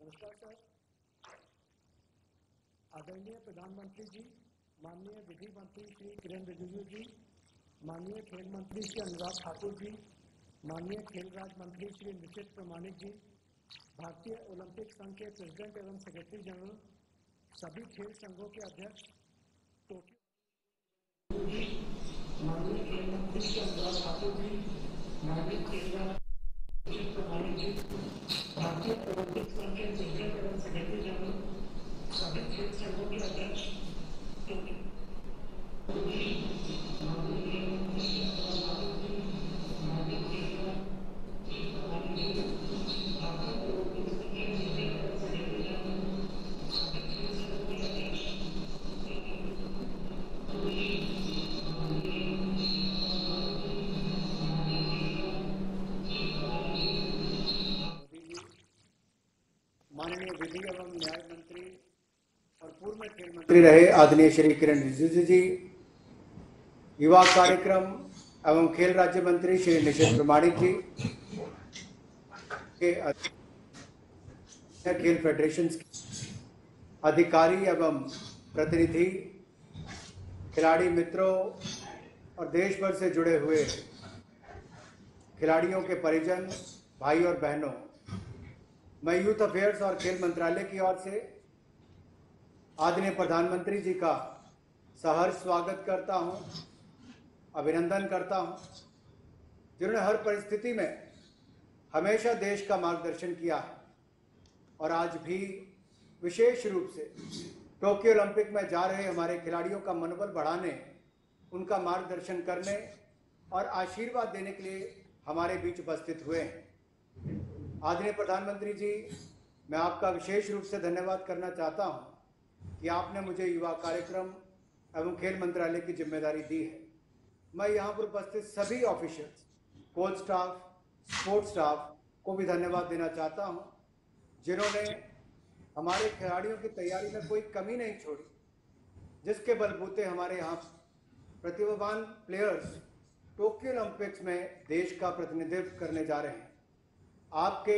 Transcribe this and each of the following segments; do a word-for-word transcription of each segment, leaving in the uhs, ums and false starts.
नमस्कार सर। आदरणीय प्रधानमंत्री जी, माननीय विधि मंत्री श्री किरण रिजिजू जी, माननीय खेल मंत्री श्री अनुराग ठाकुर जी, माननीय खेल राज्य मंत्री श्री निशिथ प्रमाणिक जी, भारतीय ओलंपिक संघ के प्रेसिडेंट एवं सेक्रेटरी जनरल, सभी खेल संघों के अध्यक्ष, टोक्यो माननीय खेल मंत्री श्री अनुराग ठाकुर जी, माननीय खेल राज्य प्रमाणिक जी, भारतीय ओलंपिक संघ के प्रेसिडेंट एवं सेक्रेटरी जनरल, सभी खेल संघों के अध्यक्ष, माननीय विधि एवं न्याय मंत्री और पूर्व में खेल मंत्री रहे आदरणीय श्री किरण रिजिजू जी, युवा कार्यक्रम एवं खेल राज्य मंत्री श्री निशिथ प्रमाणिक जी, के खेल फेडरेशन अधिकारी एवं प्रतिनिधि, खिलाड़ी मित्रों और देश भर से जुड़े हुए खिलाड़ियों के परिजन, भाई और बहनों, मैं यूथ अफेयर्स और खेल मंत्रालय की ओर से आदरणीय प्रधानमंत्री जी का सहर्ष स्वागत करता हूं, अभिनंदन करता हूं, जिन्होंने हर परिस्थिति में हमेशा देश का मार्गदर्शन किया है और आज भी विशेष रूप से टोक्यो ओलंपिक में जा रहे हमारे खिलाड़ियों का मनोबल बढ़ाने, उनका मार्गदर्शन करने और आशीर्वाद देने के लिए हमारे बीच उपस्थित हुए हैं। आदरणीय प्रधानमंत्री जी, मैं आपका विशेष रूप से धन्यवाद करना चाहता हूं कि आपने मुझे युवा कार्यक्रम एवं खेल मंत्रालय की जिम्मेदारी दी है। मैं यहां पर उपस्थित सभी officers, coach staff, sports staff को भी धन्यवाद देना चाहता हूं, जिन्होंने हमारे खिलाड़ियों की तैयारी में कोई कमी नहीं छोड़ी, जिसके बलबूते हमारे यहाँ प्रतिभावान प्लेयर्स टोक्यो ओलंपिक्स में देश का प्रतिनिधित्व करने जा रहे हैं। आपके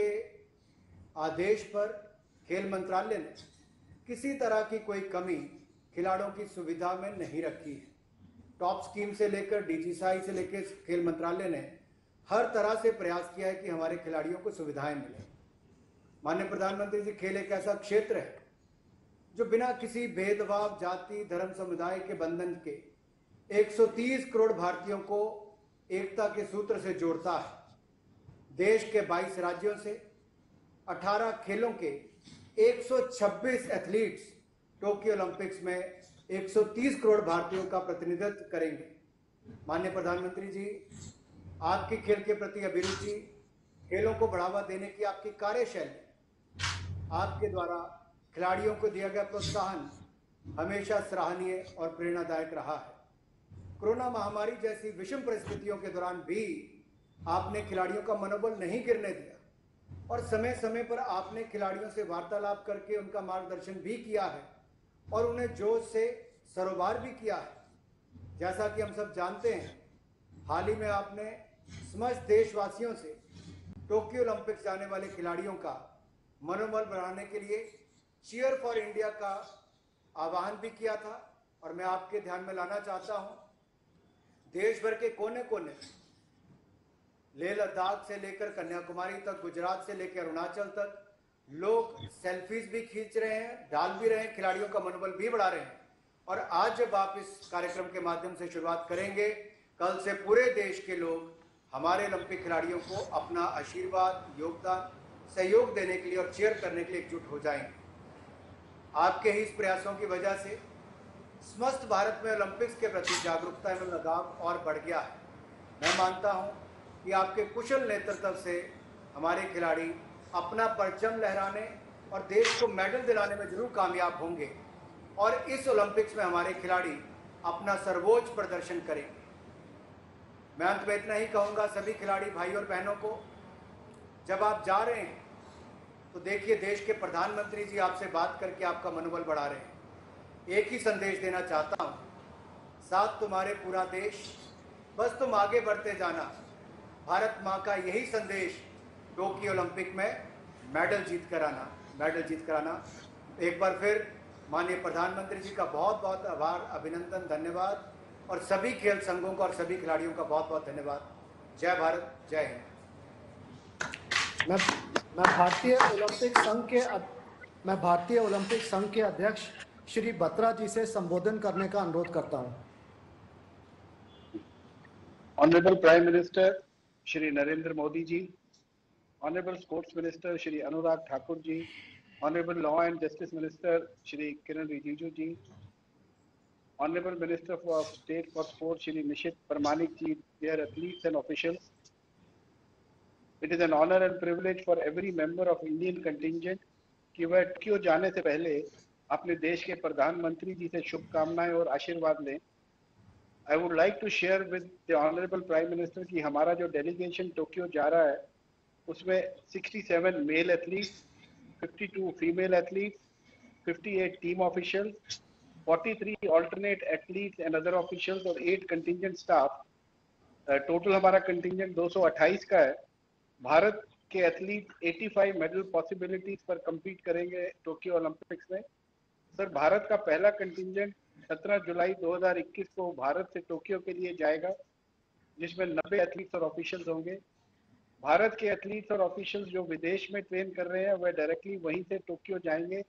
आदेश पर खेल मंत्रालय ने किसी तरह की कोई कमी खिलाड़ियों की सुविधा में नहीं रखी है। टॉप स्कीम से लेकर डीजीसाई से लेकर खेल मंत्रालय ने हर तरह से प्रयास किया है कि हमारे खिलाड़ियों को सुविधाएं मिले। माननीय प्रधानमंत्री जी, खेल एक ऐसा क्षेत्र है जो बिना किसी भेदभाव, जाति, धर्म, समुदाय के बंधन के एक सौ तीस करोड़ भारतीयों को एकता के सूत्र से जोड़ता है। देश के बाईस राज्यों से अठारह खेलों के एक सौ छब्बीस एथलीट्स टोक्यो ओलंपिक्स में एक सौ तीस करोड़ भारतीयों का प्रतिनिधित्व करेंगे। माननीय प्रधानमंत्री जी, आपकी खेल के प्रति अभिरुचि, खेलों को बढ़ावा देने की आपकी कार्यशैली, आपके द्वारा खिलाड़ियों को दिया गया प्रोत्साहन हमेशा सराहनीय और प्रेरणादायक रहा है। कोरोना महामारी जैसी विषम परिस्थितियों के दौरान भी आपने खिलाड़ियों का मनोबल नहीं गिरने दिया और समय समय पर आपने खिलाड़ियों से वार्तालाप करके उनका मार्गदर्शन भी किया है और उन्हें जोश से सरोबार भी किया है। जैसा कि हम सब जानते हैं, हाल ही में आपने समस्त देशवासियों से टोक्यो ओलंपिक्स जाने वाले खिलाड़ियों का मनोबल बढ़ाने के लिए चीयर फॉर इंडिया का आह्वान भी किया था और मैं आपके ध्यान में लाना चाहता हूं, देश भर के कोने कोने, लेह लद्दाख से लेकर कन्याकुमारी तक, गुजरात से लेकर अरुणाचल तक लोग सेल्फीज भी खींच रहे हैं, डाल भी रहे हैं, खिलाड़ियों का मनोबल भी बढ़ा रहे हैं। और आज जब आप इस कार्यक्रम के माध्यम से शुरुआत करेंगे, कल से पूरे देश के लोग हमारे ओलंपिक खिलाड़ियों को अपना आशीर्वाद, योगदान, सहयोग देने के लिए और चीयर करने के लिए एकजुट हो जाएंगे। आपके ही इस प्रयासों की वजह से समस्त भारत में ओलंपिक्स के प्रति जागरूकता एवं लगाव और बढ़ गया है। मैं मानता हूं कि आपके कुशल नेतृत्व से हमारे खिलाड़ी अपना परचम लहराने और देश को मेडल दिलाने में जरूर कामयाब होंगे और इस ओलंपिक्स में हमारे खिलाड़ी अपना सर्वोच्च प्रदर्शन करेंगे। मैं अंत में इतना ही कहूँगा सभी खिलाड़ी भाई और बहनों को, जब आप जा रहे हैं तो देखिए देश के प्रधानमंत्री जी आपसे बात करके आपका मनोबल बढ़ा रहे हैं। एक ही संदेश देना चाहता हूँ, साथ तुम्हारे पूरा देश, बस तुम आगे बढ़ते जाना। भारत माँ का यही संदेश टोक्यो ओलंपिक में मेडल जीत कर आना। मेडल जीत कर आना। एक बार फिर माननीय प्रधानमंत्री जी का बहुत बहुत आभार, अभिनंदन, धन्यवाद, और सभी खेल संघों का और सभी खिलाड़ियों का बहुत बहुत धन्यवाद। जय भारत, जय हिंद। मैं मैं भारतीय ओलंपिक संघ के मैं भारतीय ओलंपिक संघ के अध्यक्ष श्री बत्रा जी से संबोधन करने का अनुरोध करता हूं। Honorable Prime Minister Shri Narendra Modi ji, Honorable Sports Minister Shri Anurag Thakur ji, Honorable Law and Justice Minister Shri Kiren Rijiju ji, Honorable Minister of State for Sport Shri Nisith Pramanik ji, dear athletes and officials, it is an honor and privilege for every member of Indian contingent कि वह Tokyo जाने से पहले अपने देश के प्रधानमंत्री जी से शुभकामनाएं और आशीर्वाद लें। I would like to share with the Honorable Prime Minister कि हमारा जो delegation टोक्यो जा रहा है उसमें sixty-seven male athletes, fifty-two female athletes, fifty-eight team officials, forty-three alternate athletes and other officials और eight contingent staff, total हमारा contingent two hundred twenty-eight का है। भारत के एथलीट eighty-five मेडल पॉसिबिलिटीज पर compete करेंगे टोक्यो ओलंपिक्स में। सर, भारत का पहला कंटिंजेंट सत्रह जुलाई दो हज़ार इक्कीस को भारत से टोक्यो के लिए जाएगा, जिसमें नब्बे एथलीट्स और ऑफिशियल्स होंगे। भारत के एथलीट्स और ऑफिशियल्स जो विदेश में ट्रेन कर रहे हैं वह डायरेक्टली वहीं से टोक्यो जाएंगे।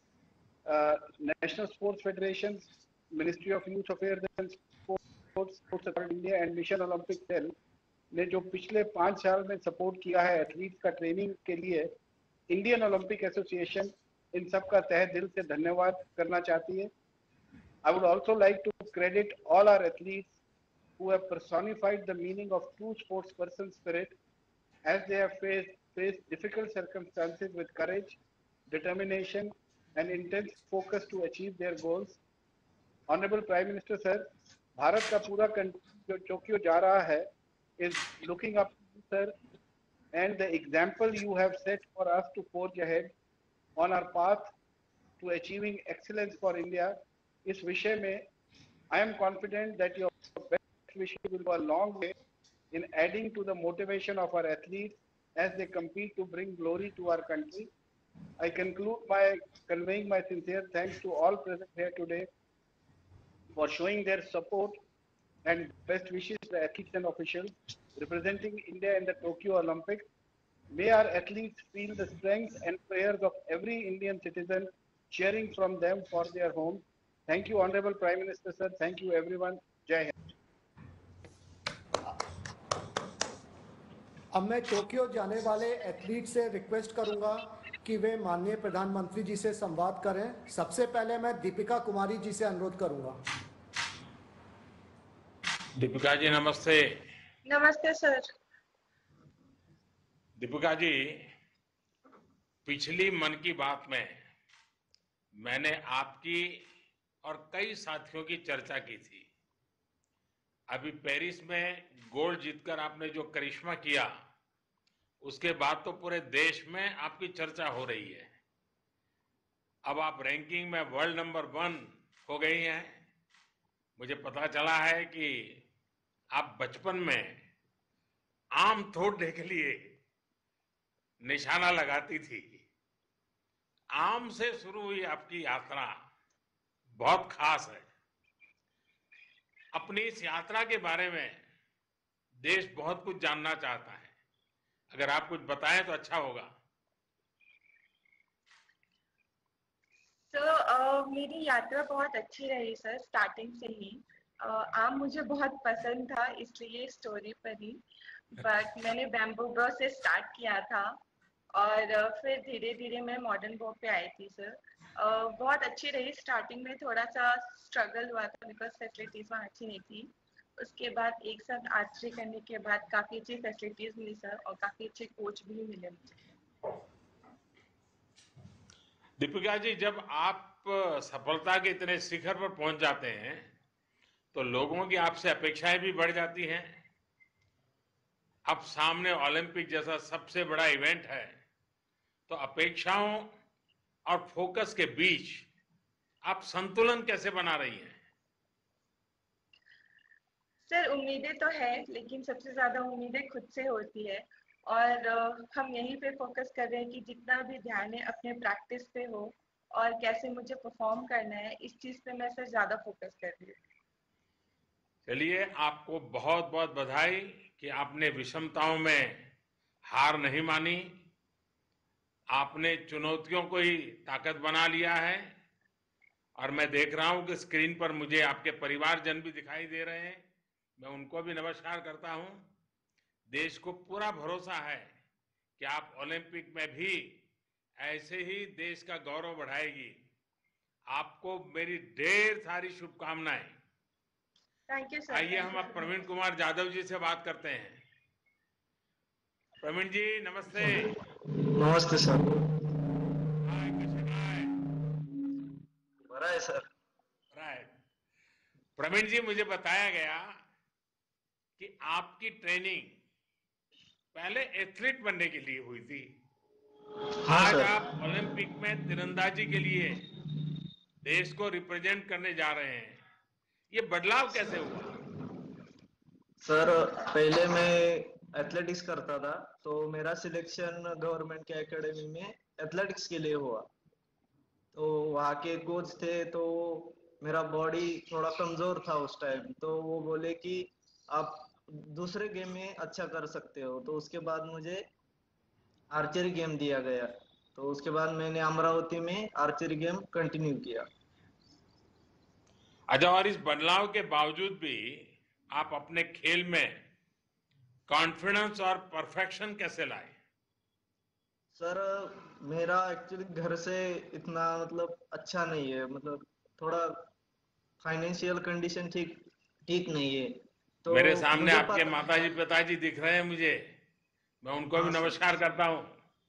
National sports federation, ministry of youth affairs and sports, sports authority India and mission Olympic cell ने जो पिछले पाँच साल में सपोर्ट किया है एथलीट्स का ट्रेनिंग के लिए, इंडियन ओलंपिक एसोसिएशन इन सब का तहे दिल से धन्यवाद करना चाहती है। I would also like to credit all our athletes who have personified the meaning of true sports person spirit as they have faced, faced difficult circumstances with courage, determination and intense focus to achieve their goals. Honorable Prime Minister sir, Bharat का पूरा जो Tokyo जा रहा है is looking up to you sir, and the example you have set for us to forge ahead on our path to achieving excellence for India. इस विषय में I am confident that your best wishes will go a long way in adding to the motivation of our athletes as they compete to bring glory to our country. I conclude by conveying my sincere thanks to all present here today for showing their support and best wishes to the athletes and officials representing India in the Tokyo Olympics. May our athletes feel the strength and prayers of every Indian citizen cheering from them for their homes. Thank you, Honorable Prime Minister sir. Thank you, everyone. Jai Hind. अब मैं Tokyo जाने वाले athlete से request करूंगा कि वे माननीय प्रधानमंत्री जी से संवाद करें। सबसे पहले मैं दीपिका कुमारी जी से अनुरोध करूंगा। दीपिका जी नमस्ते। नमस्ते सर। दीपिका जी, पिछली मन की बात में मैंने आपकी और कई साथियों की चर्चा की थी। अभी पेरिस में गोल्ड जीतकर आपने जो करिश्मा किया, उसके बाद तो पूरे देश में आपकी चर्चा हो रही है। अब आप रैंकिंग में वर्ल्ड नंबर वन हो गई हैं। मुझे पता चला है कि आप बचपन में आम तोड़ने के लिए निशाना लगाती थी। आम से शुरू हुई आपकी यात्रा बहुत खास है। अपनी इस यात्रा के बारे में देश बहुत कुछ जानना चाहता है। अगर आप कुछ बताएं तो अच्छा होगा। सर so, uh, मेरी यात्रा बहुत अच्छी रही सर, स्टार्टिंग से ही। uh, आम मुझे बहुत पसंद था, इसलिए स्टोरी पर ही। बट मैंने बैम्बू ब्रो से स्टार्ट किया था और uh, फिर धीरे धीरे मैं मॉडर्न बो पे आई थी सर। uh, बहुत अच्छी रही। स्टार्टिंग में थोड़ा सा स्ट्रगल हुआ था बिकॉज फैसिलिटीज वहाँ अच्छी नहीं थी। उसके बाद एक साथ आर्चरी करने के बाद काफी अच्छी फैसिलिटीज मिली सर और काफी अच्छे कोच भी मिले मुझे। दीपिका जी, जब आप सफलता के इतने शिखर पर पहुंच जाते हैं तो लोगों की आपसे अपेक्षाएं भी बढ़ जाती हैं। अब सामने ओलंपिक जैसा सबसे बड़ा इवेंट है, तो अपेक्षाओं और फोकस के बीच आप संतुलन कैसे बना रही हैं? सर, उम्मीदें तो है, लेकिन सबसे ज्यादा उम्मीदें खुद से होती है और अ, हम यहीं पे फोकस कर रहे हैं कि जितना भी ध्यान है अपने प्रैक्टिस पे हो और कैसे मुझे परफॉर्म करना है, इस चीज पे मैं सर ज्यादा फोकस कर रही हूँ। चलिए, आपको बहुत बहुत बधाई कि आपने विषमताओं में हार नहीं मानी, आपने चुनौतियों को ही ताकत बना लिया है। और मैं देख रहा हूं कि स्क्रीन पर मुझे आपके परिवारजन भी दिखाई दे रहे हैं, मैं उनको भी नमस्कार करता हूं। देश को पूरा भरोसा है कि आप ओलंपिक में भी ऐसे ही देश का गौरव बढ़ाएगी। आपको मेरी ढेर सारी शुभकामनाएं। Thank you sir. आइए हम अब प्रवीण कुमार जाधव जी से बात करते हैं। प्रवीण जी नमस्ते। नमस्ते सर। हाय, कसे काय? बरा है सर। राइट। प्रवीण जी, मुझे बताया गया कि आपकी ट्रेनिंग पहले एथलीट बनने के लिए हुई थी। हाँ आज सर। आप ओलंपिक में तीरंदाजी के लिए देश को रिप्रेजेंट करने जा रहे हैं। ये बदलाव कैसे हुआ? सर पहले मैं एथलेटिक्स करता था, तो मेरा सिलेक्शन गवर्नमेंट के एकेडमी में एथलेटिक्स के लिए हुआ। तो वहाँ के कोच थे, तो मेरा बॉडी थोड़ा कमजोर था उस टाइम, तो वो बोले कि आप दूसरे गेम में अच्छा कर सकते हो। तो उसके बाद मुझे आर्चरी गेम दिया गया, तो उसके बाद मैंने अमरावती में आर्चरी गेम कंटिन्यू किया। अच्छा, और इस बदलाव के बावजूद भी आप अपने खेल में कॉन्फिडेंस और परफेक्शन कैसे लाए? सर मेरा एक्चुअली घर से इतना मतलब अच्छा नहीं है, मतलब थोड़ा फाइनेंशियल कंडीशन ठीक ठीक नहीं है। तो मेरे सामने मुझे आपके पता। माताजी पिताजी दिख रहे हैं मुझे, मैं उनको भी हाँ सर। नमस्कार करता हूं।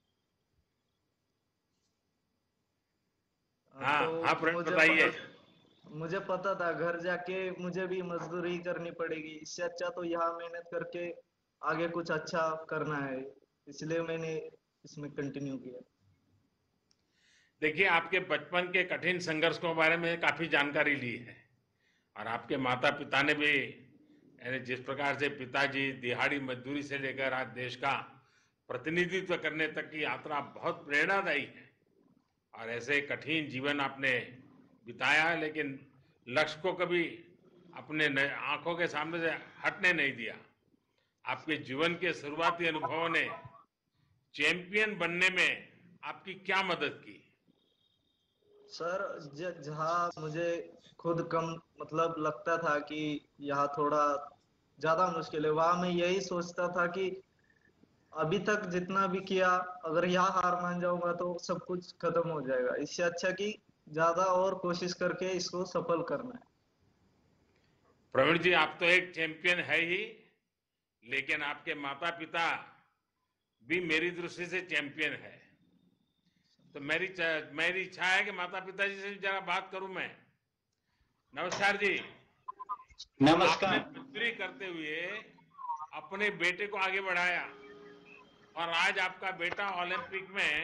हाँ तो हाँ, प्रवीण मुझे बताइए। पता मुझे पता था घर जाके मुझे भी मजदूरी करनी पड़ेगी, इससे अच्छा तो यहाँ मेहनत करके आगे कुछ अच्छा करना है, इसलिए मैंने इसमें कंटिन्यू किया। देखिए, आपके बचपन के कठिन संघर्ष के बारे में काफी जानकारी ली है, और आपके माता पिता ने भी, यानी जिस प्रकार से पिताजी दिहाड़ी मजदूरी से लेकर आज देश का प्रतिनिधित्व करने तक की यात्रा बहुत प्रेरणादायी है। और ऐसे कठिन जीवन आपने बिताया है, लेकिन लक्ष्य को कभी अपने आंखों के सामने से हटने नहीं दिया। आपके जीवन के शुरुआती अनुभवों ने चैंपियन बनने में आपकी क्या मदद की? सर ज- जहाँ मुझे खुद कम मतलब लगता था कि यहाँ थोड़ा ज्यादा मुश्किल है, वहां मैं यही सोचता था कि अभी तक जितना भी किया, अगर यहाँ हार मान जाऊंगा तो सब कुछ खत्म हो जाएगा। इससे अच्छा कि ज्यादा और कोशिश करके इसको सफल करना है। प्रवीण जी, आप तो एक चैंपियन है ही, लेकिन आपके माता पिता भी मेरी दृष्टि से चैंपियन है। तो मेरी मेरी इच्छा है कि माता पिता जी से जरा बात करूं मैं। नमस्कार जी। आपने नमस्कार। मजदूरी करते हुए अपने बेटे को आगे बढ़ाया, और आज आपका बेटा ओलंपिक में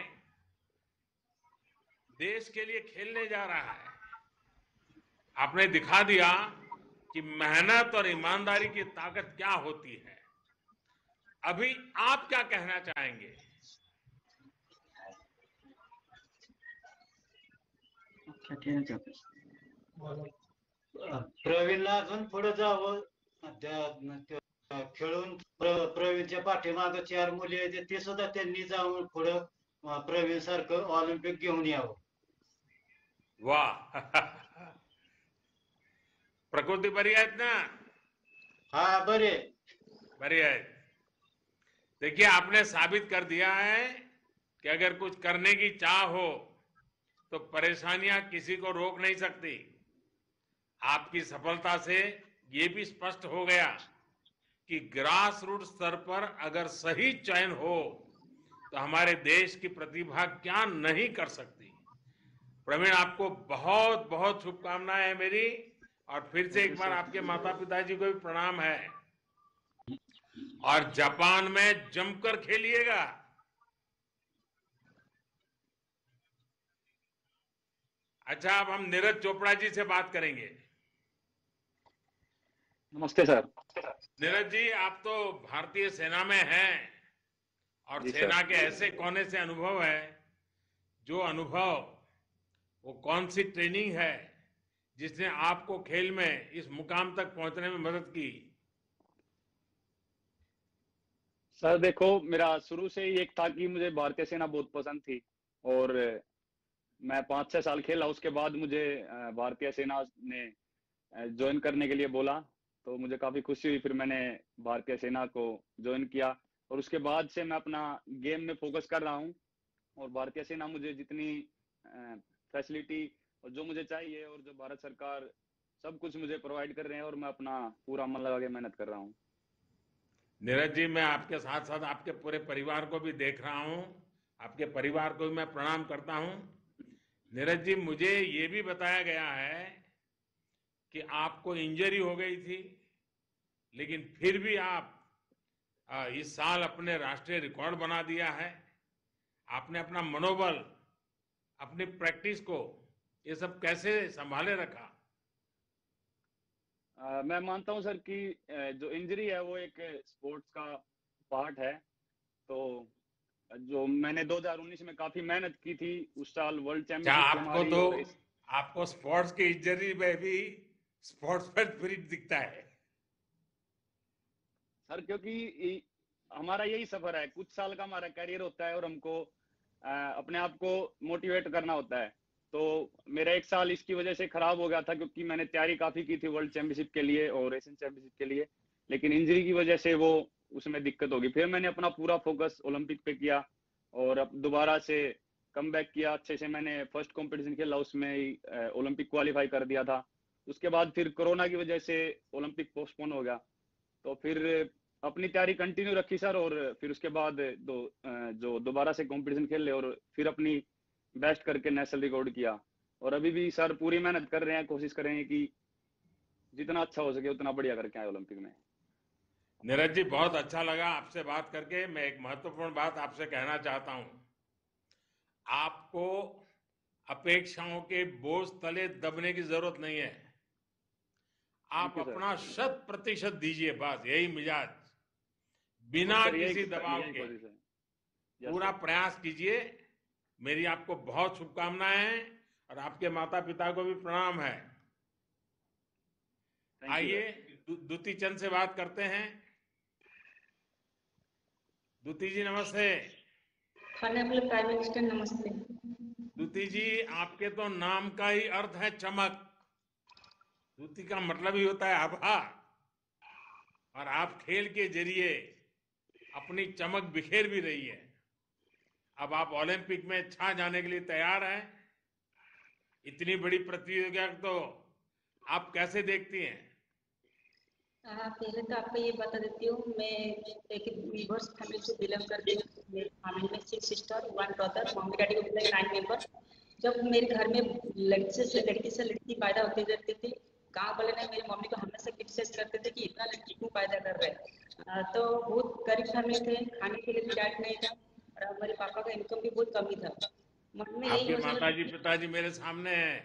देश के लिए खेलने जा रहा है। आपने दिखा दिया कि मेहनत और ईमानदारी की ताकत क्या होती है। अभी आप क्या कहना चाहेंगे? प्रवीणला अजून पुढे जावं, त्या- त्या- खेळून प्र- प्रवीणच्या पाठीमागे चार मुली आहेत, ते सुद्धा त्यांनी जाऊन पुढं अं, प्रवीण सारखं ऑलिम्पिक घेऊन यावं. वाह प्रकृती बरी आहेत ना? हा बरे. बरी है। देखिए, आपने साबित कर दिया है कि अगर कुछ करने की चाह हो तो परेशानियां किसी को रोक नहीं सकती। आपकी सफलता से ये भी स्पष्ट हो गया कि ग्रास रूट स्तर पर अगर सही चयन हो तो हमारे देश की प्रतिभा क्या नहीं कर सकती। प्रवीण, आपको बहुत बहुत शुभकामनाएं हैं मेरी, और फिर से एक बार आपके माता पिताजी को भी प्रणाम है। और जापान में जमकर खेलिएगा। अच्छा, अब हम नीरज चोपड़ा जी से बात करेंगे। नमस्ते सर। नीरज जी, आप तो भारतीय सेना में हैं, और जी सेना सर। के ऐसे कोने से अनुभव है, जो अनुभव, वो कौन सी ट्रेनिंग है जिसने आपको खेल में इस मुकाम तक पहुंचने में मदद की? सर देखो, मेरा शुरू से ही एक था कि मुझे भारतीय सेना बहुत पसंद थी, और मैं पाँच छह साल खेला। उसके बाद मुझे अ, भारतीय सेना ने ज्वाइन करने के लिए बोला, तो मुझे काफी खुशी हुई। फिर मैंने भारतीय सेना को ज्वाइन किया, और उसके बाद से मैं अपना गेम में फोकस कर रहा हूँ। और भारतीय सेना मुझे जितनी फैसिलिटी और जो मुझे चाहिए, और जो भारत सरकार सब कुछ मुझे प्रोवाइड कर रहे हैं, और मैं अपना पूरा मन लगा के मेहनत कर रहा हूँ। नीरज जी, मैं आपके साथ साथ आपके पूरे परिवार को भी देख रहा हूं, आपके परिवार को भी मैं प्रणाम करता हूं। नीरज जी, मुझे ये भी बताया गया है कि आपको इंजरी हो गई थी, लेकिन फिर भी आप आ, इस साल अपने राष्ट्रीय रिकॉर्ड बना दिया है। आपने अपना मनोबल, अपनी प्रैक्टिस को, ये सब कैसे संभाले रखा? आ, मैं मानता हूं सर कि अ, जो इंजरी है वो एक स्पोर्ट्स का पार्ट है। तो जो मैंने दो हज़ार उन्नीस में काफी मेहनत की थी, उस साल वर्ल्ड क्या चैंपियनशिप थी आपको हमारी, तो, और इस आपको स्पोर्ट्स की इंजरी में भी स्पोर्ट्स पर स्पिरिट दिखता है? सर क्योंकि इ- हमारा यही सफर है, कुछ साल का हमारा करियर होता है, और हमको अ, अपने आप को मोटिवेट करना होता है। तो मेरा एक साल इसकी वजह से खराब हो गया था, क्योंकि मैंने तैयारी काफी की थी वर्ल्ड चैंपियनशिप के लिए और एशियन चैंपियनशिप के लिए, लेकिन इंजरी की वजह से वो उसमें दिक्कत होगी। फिर मैंने अपना पूरा फोकस ओलंपिक पे किया, और अब दोबारा से कम बैक किया अच्छे से। मैंने फर्स्ट कंपटीशन खेला, उसमें ही ओलंपिक क्वालिफाई कर दिया था। उसके बाद फिर कोरोना की वजह से ओलंपिक पोस्टपोन हो गया, तो फिर अपनी तैयारी कंटिन्यू रखी सर, और फिर उसके बाद दो जो दोबारा से कंपटीशन खेल ले, और फिर अपनी बेस्ट करके नेशनल रिकॉर्ड किया। और अभी भी सर पूरी मेहनत कर रहे हैं, कोशिश कर रहे हैं कि जितना अच्छा हो सके उतना बढ़िया करके आए ओलंपिक में। नीरज जी, बहुत अच्छा लगा आपसे बात करके। मैं एक महत्वपूर्ण बात आपसे कहना चाहता हूं। आपको अपेक्षाओं के बोझ तले दबने की जरूरत नहीं है। आप थैंक यू सर। अपना शत प्रतिशत दीजिए, बस यही मिजाज, बस बिना सर यही किसी दबाव यही के कोशिश है। यस पूरा सर। प्रयास कीजिए। मेरी आपको बहुत शुभकामनाएं हैं, और आपके माता पिता को भी प्रणाम है। थैंक यू आइए सर। दु- दुती चंद से बात करते हैं। दुती जी नमस्ते। ऑनरेबल प्राइम मिनिस्टर नमस्ते। दुती जी, आपके तो नाम का ही अर्थ है चमक। दुती का मतलब ही होता है आभा, और आप खेल के जरिए अपनी चमक बिखेर भी रही है। अब आप ओलंपिक में छा जाने के लिए तैयार हैं। इतनी बड़ी प्रतियोगिता तो आप कैसे देखती हैं? हाँ, पहले तो आपको ये बता देती हूँ, मैं एक वीवर्स फैमिली से बिलोंग करती हूँ। मेरी फैमिली में six sister, one brother, mummy daddy को मिला नाइन मेंबर। जब मेरे घर में लड़के से लड़की से लड़की पैदा होती रहती थी, गांव वाले ने मेरी मम्मी को हमेशा क्रिटिसाइज करते थे कि इतना लड़की क्यों पैदा कर रहे हैं। तो बहुत गरीब फैमिली थे, खाने के लिए भी डैड नहीं था, और मेरे पापा का इनकम भी बहुत कम ही था। मन में यही आपके योजना माताजी थी। पिताजी मेरे सामने हैं।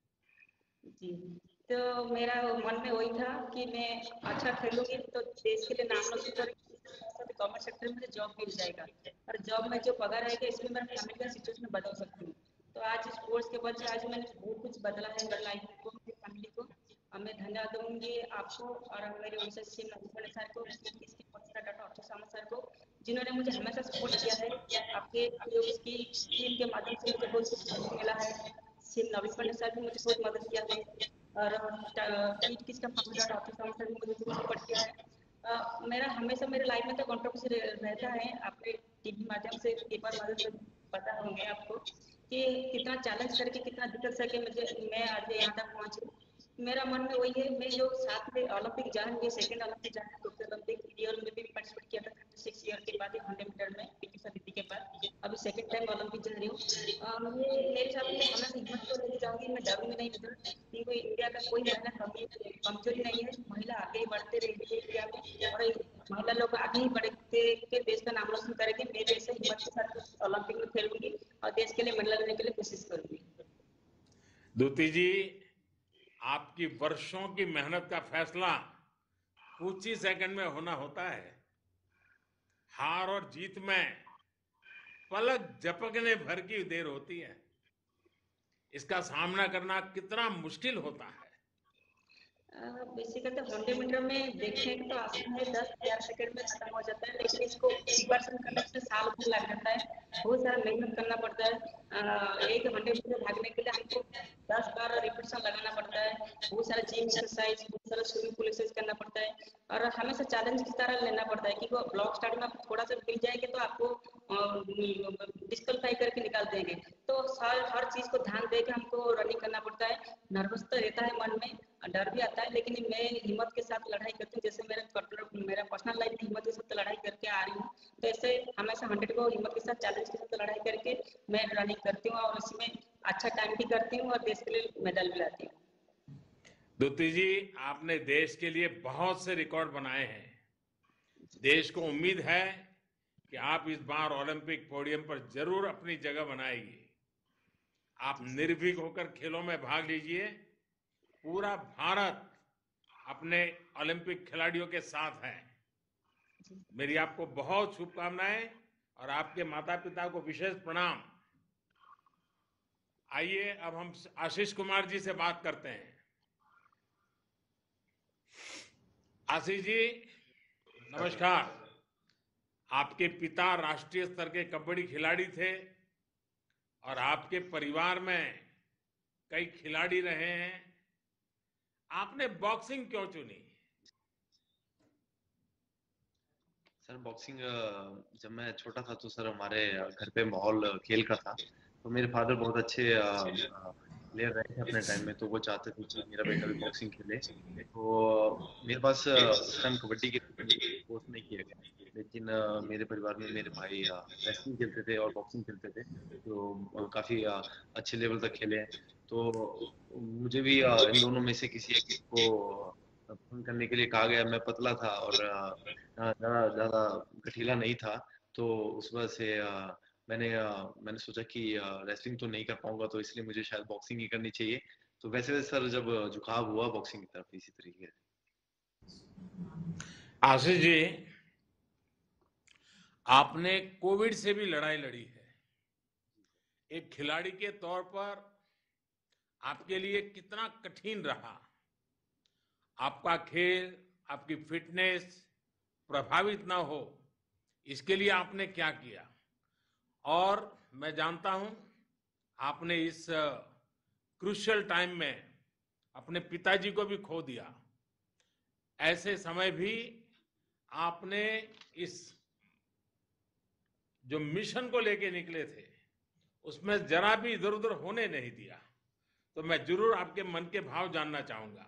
जी, तो मेरा मन में वही था कि मैं अच्छा खेलूंगी तो देश के लिए नाम रोशन करूंगी, गवर्नमेंट सेक्टर में मुझे जॉब मिल जाएगा, और जॉब में जो पगार आएगा इसमें मेरा फैमिली का सिचुएशन बदल सकती हूँ। तो आज स्पोर्ट्स के वजह से आज मैंने बहुत कुछ बदला है मेरी लाइफ को, मेरी फैमिली को। और मैं धन्यवाद दूंगी आपको और मेरे उनसे सीएम नरेंद्र सर को, इसकी डॉक्टर अक्षय सामंत सर को, जिन्होंने मुझे हमेशा सपोर्ट किया है। आपके की टीम के माध्यम से मुझे बहुत कुछ मिला है। सीएम नवीन पटनायक सर भी मुझे बहुत मदद किया है, और कीट किसका फाउंडर ऑफिस सर भी मुझे बहुत सपोर्ट किया है। अ, मेरा हमेशा मेरे लाइफ में तो कंट्रोवर्सी रहता है। आपके टीवी माध्यम से पेपर माध्यम से पता होंगे आपको कि कितना चैलेंज करके कितना दिक्कत करके मुझे मैं आज यहाँ तक पहुँची। मेरा मन में वही है, मैं जो साथ में ओलंपिक जाऊंगी, सेकंड ओलंपिक जाना टोक्यो ओलंपिक ईयर में भी पार्टिसिपेट किया था सिक्स ईयर के बाद हंड्रेड मीटर में पीटी समिति के बाद, अभी सेकंड टाइम ओलंपिक जा रही हूँ। अ, मैं मेरे साथ में हमेशा हिम्मत तो लेके जाऊंगी, मैं डरूंगी नहीं इधर, क्योंकि इंडिया का कोई महिला कमी कमजोरी नहीं है। महिला आगे ही बढ़ते रहेगी इंडिया में, और महिला लोग आगे ही बढ़ते के देश का नाम रोशन करेंगे। मैं भी ऐसे हिम्मत के साथ ओलंपिक में खेलूंगी और देश के लिए मेडल लेने के लिए कोशिश करूंगी। दूती जी, आपकी वर्षों की मेहनत का फैसला कुछ ही सेकंड में होना होता है। हार और जीत में पलक झपकने भर की देर होती है। इसका सामना करना कितना मुश्किल होता है। बेसिकली हंड्रेड मीटर में देखें तो आसान है, दस ग्यारह सेकंड में खत्म हो जाता है, लेकिन इसको प्रिपरेशन करने में साल भर लग जाता है, बहुत सारा मेहनत करना पड़ता है। एक हंड्रेड मीटर भागने के लिए हमको दस बार रिपीटेशन लगाना पड़ता है, बहुत सारा जिम एक्सरसाइज, बहुत सारा स्विमिंग पूल एक्सरसाइज करना पड़ता है, और हमेशा चैलेंज की तरह लेना पड़ता है कि वो ब्लॉक स्टार्ट में आप थोड़ा सा गिर जाएंगे तो आपको डिस्क्वालीफाई करके निकाल देंगे। तो हर हर चीज को ध्यान दे के हमको रनिंग करना पड़ता है। नर्वस तो रहता है मन में, डर भी आता है, लेकिन मैं हिम्मत के साथ लड़ाई करती हूँ। जैसे मेरे पर्सनल मेरा पर्सनल लाइफ में हिम्मत के साथ लड़ाई करके आ रही हूँ, तो ऐसे हमेशा हंड्रेड को हिम्मत के साथ चैलेंज के साथ लड़ाई करके मैं रनिंग करती हूँ, और इसमें अच्छा टाइम भी करती हूँ और देश के लिए मेडल भी लाती हूँ। द्युति जी, आपने देश के लिए बहुत से रिकॉर्ड बनाए हैं। देश को उम्मीद है कि आप इस बार ओलंपिक पोडियम पर जरूर अपनी जगह बनाएंगे। आप निर्भीक होकर खेलों में भाग लीजिए। पूरा भारत अपने ओलंपिक खिलाड़ियों के साथ है। मेरी आपको बहुत शुभकामनाएं और आपके माता पिता को विशेष प्रणाम। आइए अब हम आशीष कुमार जी से बात करते हैं। आशीष जी नमस्कार। आपके पिता राष्ट्रीय स्तर के कबड्डी खिलाड़ी थे और आपके परिवार में कई खिलाड़ी रहे हैं। आपने बॉक्सिंग क्यों चुनी? सर बॉक्सिंग जब मैं छोटा था तो सर हमारे घर पे माहौल खेल का था, तो मेरे फादर बहुत अच्छे प्लेयर रहे थे अपने टाइम में, तो वो चाहते थे कि मेरा बेटा भी बॉक्सिंग खेले। तो मेरे पास उस टाइम कबड्डी के कोर्स नहीं किया गया, लेकिन मेरे परिवार में मेरे भाई रेसलिंग खेलते थे और बॉक्सिंग खेलते थे, तो काफी अच्छे लेवल तक खेले हैं। तो मुझे भी इन दोनों में से किसी एक को फोन करने के लिए कहा गया। मैं पतला था और ज्यादा ज्यादा गठीला नहीं था, तो उस वजह से मैंने मैंने सोचा कि रेसलिंग तो नहीं कर पाऊंगा, तो इसलिए मुझे शायद बॉक्सिंग ही करनी चाहिए। तो वैसे वैसे सर जब झुकाव हुआ बॉक्सिंग की तरफ इसी तरीके से। आशीष जी, आपने कोविड से भी लड़ाई लड़ी है। एक खिलाड़ी के तौर पर आपके लिए कितना कठिन रहा? आपका खेल, आपकी फिटनेस प्रभावित ना हो, इसके लिए आपने क्या किया? और मैं जानता हूं आपने इस क्रूशियल टाइम में अपने पिताजी को भी खो दिया। ऐसे समय भी आपने इस जो मिशन को लेके निकले थे उसमें जरा भी इधर उधर होने नहीं दिया। तो मैं जरूर आपके मन के भाव जानना चाहूंगा।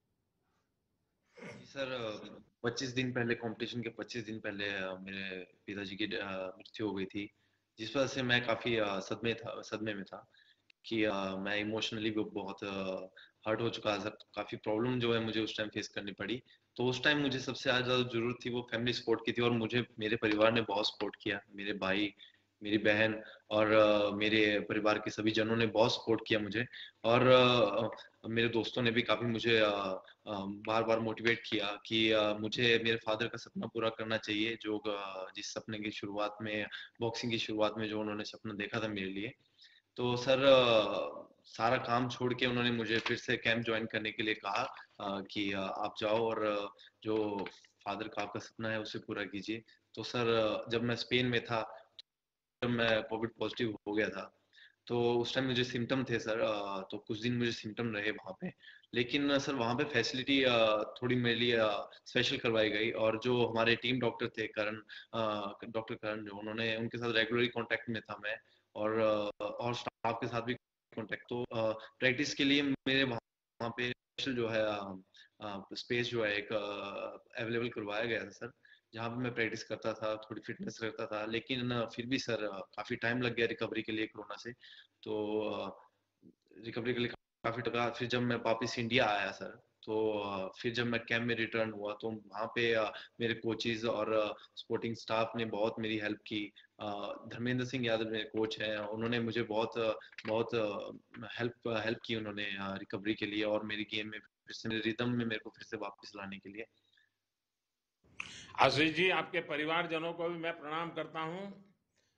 सर पच्चीस दिन पहले, कंपटीशन के पच्चीस दिन पहले मेरे पिताजी की मृत्यु हो गई थी, जिस वजह से मैं काफी सदमे था सदमे में था कि मैं इमोशनली भी बहुत हर्ट हो चुका था। काफी प्रॉब्लम जो है मुझे उस टाइम फेस करनी पड़ी। तो उस टाइम मुझे सबसे ज्यादा जरूरत थी वो फैमिली सपोर्ट की थी, और मुझे मेरे परिवार ने बहुत सपोर्ट किया। मेरे भाई, मेरी बहन और uh, मेरे परिवार के सभी जनों ने बहुत सपोर्ट किया मुझे, और uh, मेरे दोस्तों ने भी काफी मुझे uh, uh, बार बार मोटिवेट किया कि uh, मुझे मेरे फादर का सपना पूरा करना चाहिए, जो uh, जिस सपने की शुरुआत में, बॉक्सिंग की शुरुआत में जो उन्होंने सपना देखा था मेरे लिए। तो सर सारा काम छोड़ के उन्होंने मुझे फिर से कैंप ज्वाइन करने के लिए कहा कि आप जाओ और जो फादर का आपका सपना है उसे पूरा कीजिए। तो सर जब मैं स्पेन में था, जब मैं कोविड पॉजिटिव हो गया था, तो उस टाइम मुझे सिम्टम थे सर, तो कुछ दिन मुझे सिम्टम रहे वहाँ पे। लेकिन सर वहाँ पे फैसिलिटी थोड़ी मेरे लिए स्पेशल करवाई गई, और जो हमारे टीम डॉक्टर थे करण, डॉक्टर करण, जो उन्होंने, उनके साथ रेगुलरली कांटेक्ट में था मैं, और और स्टाफ के साथ भी कांटेक्ट। तो प्रैक्टिस के लिए मेरे वहाँ पे स्पेशल जो है स्पेस जो है एक अवेलेबल करवाया गया था सर, जहाँ पे मैं प्रैक्टिस करता था, थोड़ी फिटनेस रखता था। लेकिन फिर भी सर काफी टाइम लग गया रिकवरी के लिए कोरोना से, तो रिकवरी के लिए काफी टका। फिर जब मैं वापस इंडिया आया सर, तो फिर जब मैं कैंप में रिटर्न हुआ, तो वहाँ पे मेरे कोचेज और सपोर्टिंग स्टाफ ने बहुत मेरी हेल्प की। धर्मेंद्र सिंह यादव मेरे कोच हैं, उन्होंने मुझे बहुत बहुत हेल्प हेल्प की उन्होंने रिकवरी के लिए, और मेरी गेम में फिर से, मेरे रिदम में मेरे को फिर से वापस लाने के लिए। आशीष जी, आपके परिवारजनों को भी मैं प्रणाम करता हूं।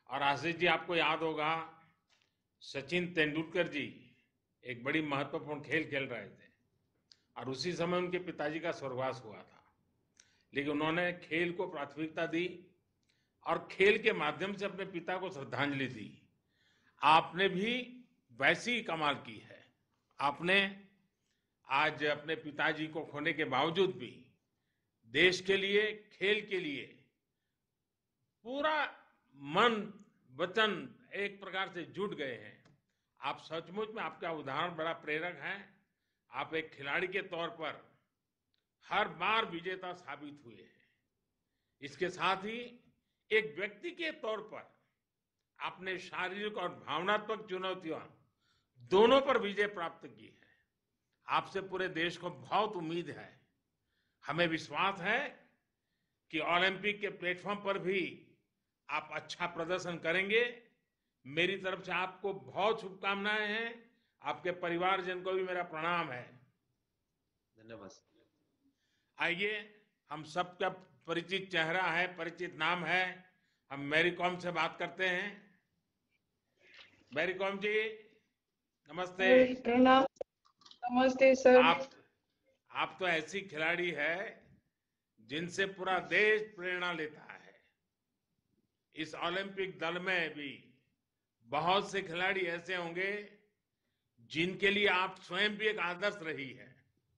और आशीष जी, आपको याद होगा सचिन तेंदुलकर जी एक बड़ी महत्वपूर्ण खेल खेल रहे थे और उसी समय उनके पिताजी का स्वर्गवास हुआ था, लेकिन उन्होंने खेल को प्राथमिकता दी और खेल के माध्यम से अपने पिता को श्रद्धांजलि दी। आपने भी वैसी ही कमाल की है। आपने आज अपने पिताजी को खोने के बावजूद भी देश के लिए, खेल के लिए पूरा मन वचन एक प्रकार से जुट गए हैं। आप सचमुच में, आपका उदाहरण बड़ा प्रेरक है। आप एक खिलाड़ी के तौर पर हर बार विजेता साबित हुए हैं। इसके साथ ही एक व्यक्ति के तौर पर आपने शारीरिक और भावनात्मक चुनौतियों दोनों पर विजय प्राप्त की है। आपसे पूरे देश को बहुत उम्मीद है। हमें विश्वास है कि ओलंपिक के प्लेटफॉर्म पर भी आप अच्छा प्रदर्शन करेंगे। मेरी तरफ से आपको बहुत शुभकामनाएं हैं। आपके परिवारजन को भी मेरा प्रणाम है। धन्यवाद। आइए, हम सबका परिचित चेहरा है, परिचित नाम है, हम मैरी कॉम से बात करते हैं। मैरी कॉम जी, नमस्ते। प्रणाम। नमस्ते सर। आप आप तो ऐसी खिलाड़ी है जिनसे पूरा देश प्रेरणा लेता है। इस ओलंपिक दल में भी बहुत से खिलाड़ी ऐसे होंगे जिनके लिए आप स्वयं भी एक आदर्श रही है।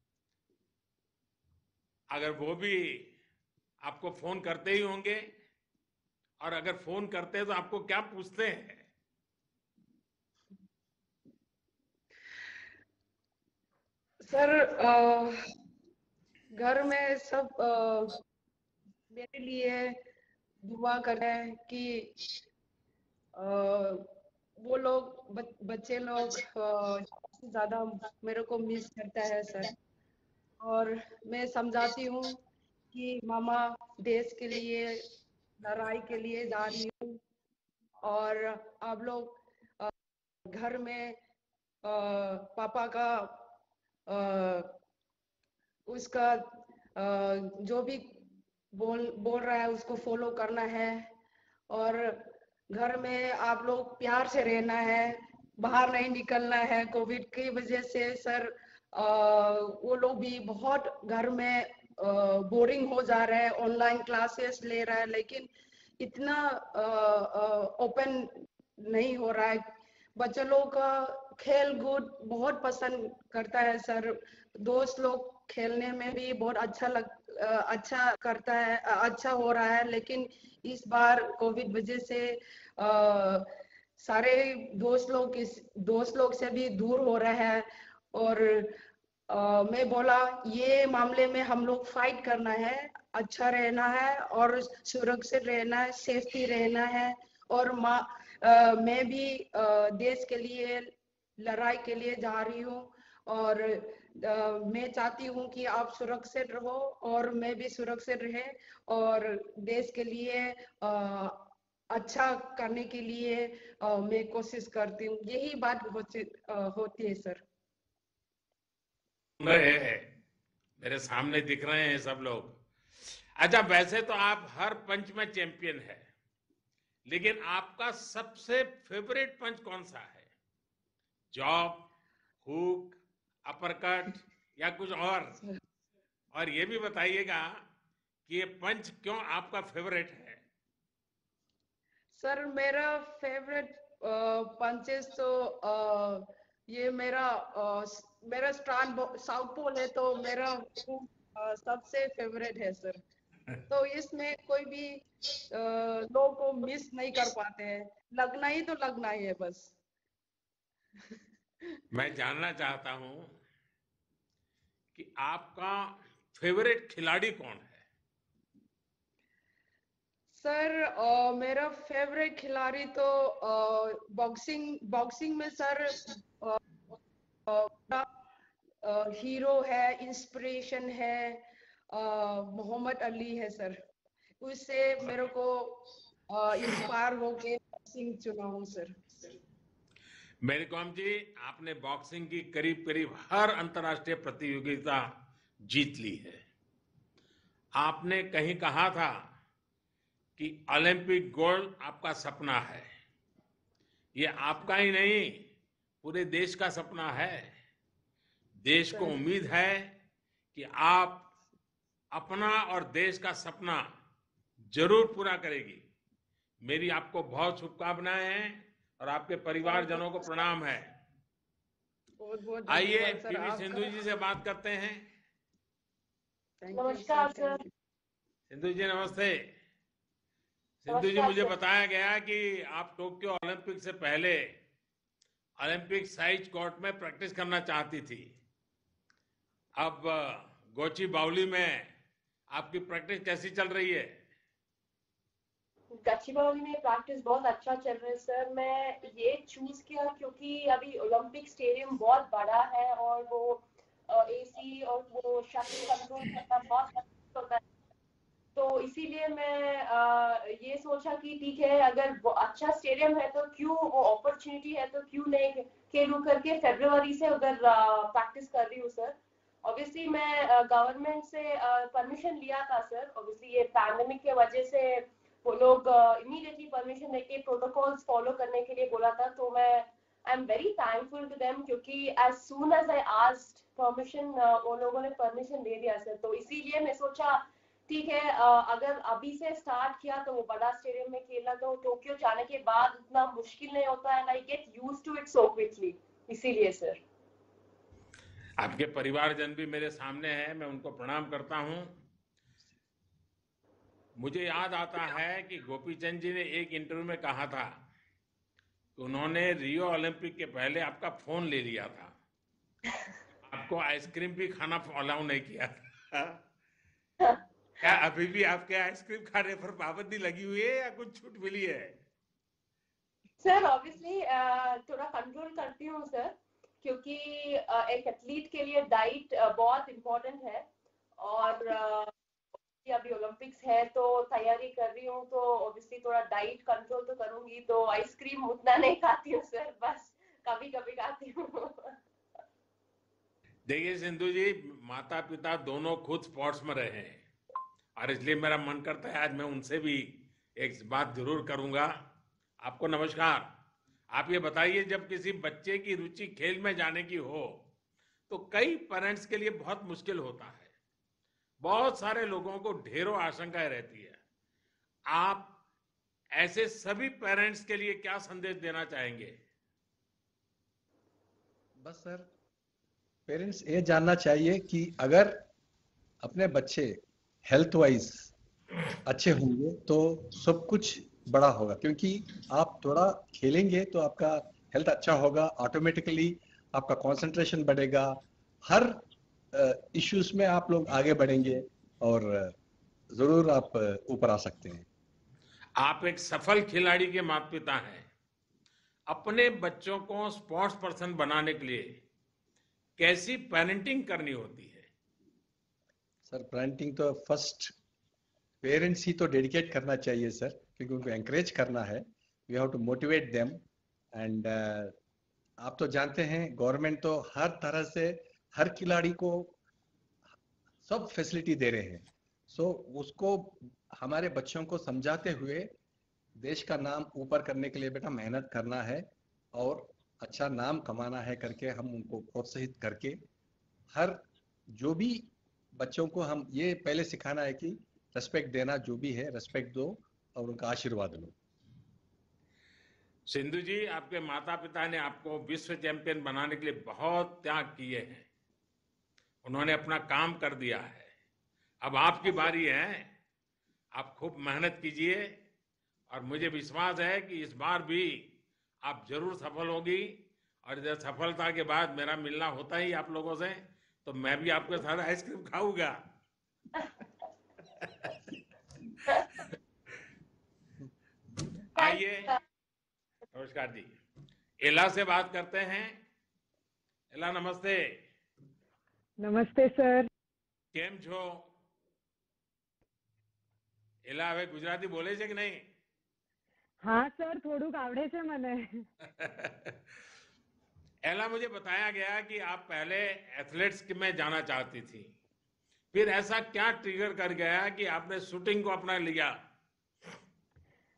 अगर वो भी आपको फोन करते ही होंगे, और अगर फोन करते हैं तो आपको क्या पूछते हैं? सर, आ, घर में सब आ, मेरे लिए दुआ कर रहे हैं कि आ, वो लोग बच, बच्चे लोग ज्यादा मेरे को मिस करता है सर। और मैं समझाती हूँ कि मामा देश के लिए लड़ाई के लिए जा रही हूँ, और आप लोग घर में आ, पापा का आ, उसका आ, जो भी बोल बोल रहा है उसको फॉलो करना है, और घर में आप लोग प्यार से रहना है, बाहर नहीं निकलना है। कोविड की वजह से सर आ, वो लोग भी बहुत घर में बोरिंग हो जा रहे हैं, ऑनलाइन क्लासेस ले रहा है, लेकिन इतना ओपन नहीं हो रहा है। बच्चे लोग का खेल कूद बहुत पसंद करता है सर। दोस्त लोग खेलने में भी बहुत अच्छा लग अच्छा करता है, अच्छा हो रहा है, लेकिन इस बार कोविड वजह से आ, सारे दोस्त लोग इस दोस्त लोग से भी दूर हो रहा है। और आ, मैं बोला ये मामले में हम लोग फाइट करना है, अच्छा रहना है और सुरक्षित रहना है, सेफ्टी रहना है। और माँ Uh, मैं भी uh, देश के लिए लड़ाई के लिए जा रही हूँ, और uh, मैं चाहती हूँ कि आप सुरक्षित रहो और मैं भी सुरक्षित रहे, और देश के लिए uh, अच्छा करने के लिए uh, मैं कोशिश करती हूँ। यही बात होती, uh, होती है सर। मेरे सामने दिख रहे हैं सब लोग। अच्छा, वैसे तो आप हर पंच में चैंपियन है, लेकिन आपका सबसे फेवरेट पंच कौन सा है? जॉब, हुक, अपरकट या कुछ और? और ये भी बताइएगा कि ये पंच क्यों आपका फेवरेट है? सर, मेरा फेवरेट पंचेस तो आ, ये मेरा आ, मेरा स्ट्रांग साउथ पोल है, तो मेरा आ, सबसे फेवरेट है सर। तो इसमें कोई भी लोग को मिस नहीं कर पाते हैं, लगना ही तो लगना ही है बस। मैं जानना चाहता हूं कि आपका फेवरेट खिलाड़ी कौन है? सर, आ, मेरा फेवरेट खिलाड़ी तो बॉक्सिंग बॉक्सिंग में सर आ, आ, आ, हीरो है, इंस्पिरेशन है, मोहम्मद अली है सर। उससे मेरे को इंस्पायर होके बॉक्सिंग चुना हूँ सर। मेरी कॉम जी, आपने बॉक्सिंग की करीब करीब हर अंतर्राष्ट्रीय प्रतियोगिता जीत ली है। आपने कहीं कहा था कि ओलंपिक गोल्ड आपका सपना है। ये आपका ही नहीं, पूरे देश का सपना है। देश को उम्मीद है कि आप अपना और देश का सपना जरूर पूरा करेगी। मेरी आपको बहुत शुभकामनाएं हैं और आपके परिवारजनों को प्रणाम है। बहुत बहुत आइए धन्यवाद सर पीवी सिंधु आपका। जी से बात करते हैं। नमस्कार सर। सिंधु जी नमस्ते। सिंधु जी, मुझे बताया गया कि आप टोक्यो ओलंपिक से पहले ओलंपिक साइज कोर्ट में प्रैक्टिस करना चाहती थी। अब गोची बावली में आपकी प्रैक्टिस कैसी चल रही है? गच्चीबावली में प्रैक्टिस बहुत अच्छा चल रहा है सर। मैं ये चूज किया क्योंकि अभी ओलंपिक स्टेडियम बहुत बड़ा है और वो एसी और वो शटल कंट्रोल करना बहुत होता है, तो इसीलिए मैं आ, ये सोचा कि ठीक है, अगर वो अच्छा स्टेडियम है तो क्यों, वो अपॉर्चुनिटी है तो क्यों नहीं खेलूं करके फरवरी से उधर प्रैक्टिस कर रही हूँ सर। ऑब्वियसली मैं गवर्नमेंट से परमिशन लिया था सर। ऑब्वियसली ये पैंडेमिक के वजह से वो लोग इमीडिएटली परमिशन देके प्रोटोकॉल्स फॉलो करने के लिए बोला था, तो मैं I am very thankful to them क्योंकि as soon as I asked permission वो लोगों ने परमिशन दे दिया सर। तो इसीलिए मैं सोचा ठीक है, अगर अभी से स्टार्ट किया तो वो बड़ा स्टेडियम में खेला तो टोक्यो जाने के बाद उतना मुश्किल नहीं होता है, I get used to it so quickly, इसीलिए सर। आपके परिवारजन भी मेरे सामने हैं, मैं उनको प्रणाम करता हूं। मुझे याद आता है कि गोपी चंद जी ने एक इंटरव्यू में कहा था कि उन्होंने रियो ओलंपिक के पहले आपका फोन ले लिया था, आपको आइसक्रीम भी खाना अलाउ नहीं किया था। क्या अभी भी आपके आइसक्रीम खाने पर पाबंदी लगी हुई है या कुछ छूट मिली है? सर ऑब्वियसली थोड़ा कंट्रोल करती हूँ सर, क्योंकि एक एथलीट के लिए डाइट बहुत इम्पोर्टेंट है और अभी ओलंपिक्स है तो तैयारी कर रही हूँ, तो ऑब्वियसली थोड़ा डाइट कंट्रोल तो करूंगी, तो आइसक्रीम उतना नहीं खाती हूँ सर, बस कभी कभी खाती हूँ। देखिए सिंधु जी, माता पिता दोनों खुद स्पोर्ट्स में रहे हैं और इसलिए मेरा मन करता है आज मैं उनसे भी एक बात जरूर करूंगा। आपको नमस्कार। आप ये बताइए, जब किसी बच्चे की रुचि खेल में जाने की हो तो कई पेरेंट्स के लिए बहुत मुश्किल होता है, बहुत सारे लोगों को ढेरों आशंकाएं रहती है। आप ऐसे सभी पेरेंट्स के लिए क्या संदेश देना चाहेंगे? बस सर, पेरेंट्स ये जानना चाहिए कि अगर अपने बच्चे हेल्थ वाइज अच्छे होंगे तो सब कुछ बड़ा होगा, क्योंकि आप थोड़ा खेलेंगे तो आपका हेल्थ अच्छा होगा, ऑटोमेटिकली आपका कंसंट्रेशन बढ़ेगा, हर इश्यूज में आप लोग आगे बढ़ेंगे और जरूर आप ऊपर आ सकते हैं। आप एक सफल खिलाड़ी के माता पिता हैं, अपने बच्चों को स्पोर्ट्स पर्सन बनाने के लिए कैसी पेरेंटिंग करनी होती है? सर पेरेंटिंग तो फर्स्ट पेरेंट्स ही तो डेडिकेट करना चाहिए सर, क्योंकि उनको एंकरेज करना है, we have to motivate them and आप तो जानते हैं गवर्नमेंट तो हर तरह से हर खिलाड़ी को सब फैसिलिटी दे रहे हैं, सो so, उसको हमारे बच्चों को समझाते हुए देश का नाम ऊपर करने के लिए बेटा मेहनत करना है और अच्छा नाम कमाना है करके हम उनको प्रोत्साहित करके हर जो भी बच्चों को हम ये पहले सिखाना है कि रेस्पेक्ट देना, जो भी है रेस्पेक्ट दो और उनका आशीर्वाद लो। सिंधु जी, आपके माता पिता ने आपको विश्व चैंपियन बनाने के लिए बहुत त्याग किए हैं, उन्होंने अपना काम कर दिया है। अब आपकी बारी है, आप खूब मेहनत कीजिए और मुझे विश्वास है कि इस बार भी आप जरूर सफल होगी। और जब सफलता के बाद मेरा मिलना होता ही आप लोगों से, तो मैं भी आपके साथ आइसक्रीम खाऊंगा। आइए, नमस्कार जी, एला से बात करते हैं। एला नमस्ते। नमस्ते सर। केम छो? एला હવે ગુજરાતી બોલે છે કે નહીં? हाँ सर, થોડુંક આવડે છે મને। एला, मुझे बताया गया कि आप पहले एथलेट्स में जाना चाहती थी, फिर ऐसा क्या ट्रिगर कर गया कि आपने शूटिंग को अपना लिया?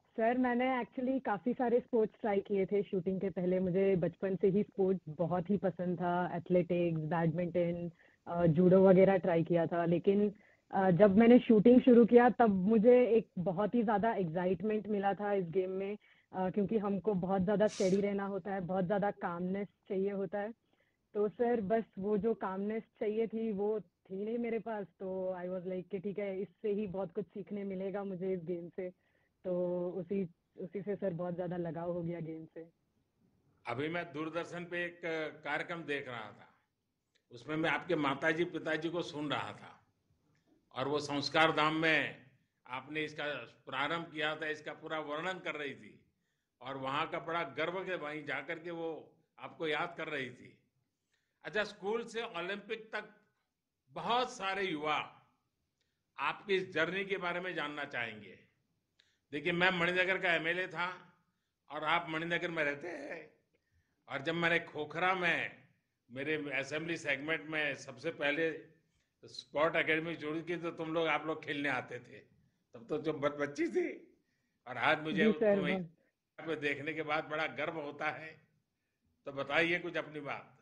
सर मैंने एक्चुअली काफ़ी सारे स्पोर्ट्स ट्राई किए थे शूटिंग के पहले। मुझे बचपन से ही स्पोर्ट्स बहुत ही पसंद था, एथलेटिक्स, बैडमिंटन, जूडो वगैरह ट्राई किया था। लेकिन अ, जब मैंने शूटिंग शुरू किया तब मुझे एक बहुत ही ज़्यादा एक्साइटमेंट मिला था इस गेम में, अ, क्योंकि हमको बहुत ज़्यादा स्टेडी रहना होता है, बहुत ज़्यादा कामनेस चाहिए होता है। तो सर बस वो जो कामनेस चाहिए थी वो थी नहीं मेरे पास, तो आई वाज लाइक कि ठीक है, इससे ही बहुत कुछ सीखने मिलेगा मुझे इस गेम से। तो उसी उसी से सर बहुत ज़्यादा लगाव हो गया गेम से। अभी मैं दूरदर्शन पे एक कार्यक्रम देख रहा था, उसमें मैं आपके माताजी पिताजी को सुन रहा था और वो संस्कार धाम में आपने इसका प्रारंभ किया था, इसका पूरा वर्णन कर रही थी और वहाँ का बड़ा गर्व के वहीं जाकर के वो आपको याद कर रही थी। अच्छा, स्कूल से ओलंपिक तक बहुत सारे युवा आपकी इस जर्नी के बारे में जानना चाहेंगे। देखिए, मैं मणिनगर का एमएलए था और आप मणिनगर में रहते हैं, और जब मैंने खोखरा में मेरे असेंबली सेगमेंट में सबसे पहले स्पोर्ट एकेडमी जुड़ी की तो तुम लोग आप लोग खेलने आते थे, तब तो जो बच्ची थी, और आज मुझे जी सर, तुम्हें बहुत पे देखने के बाद बड़ा गर्व होता है। तो बताइए कुछ अपनी बात।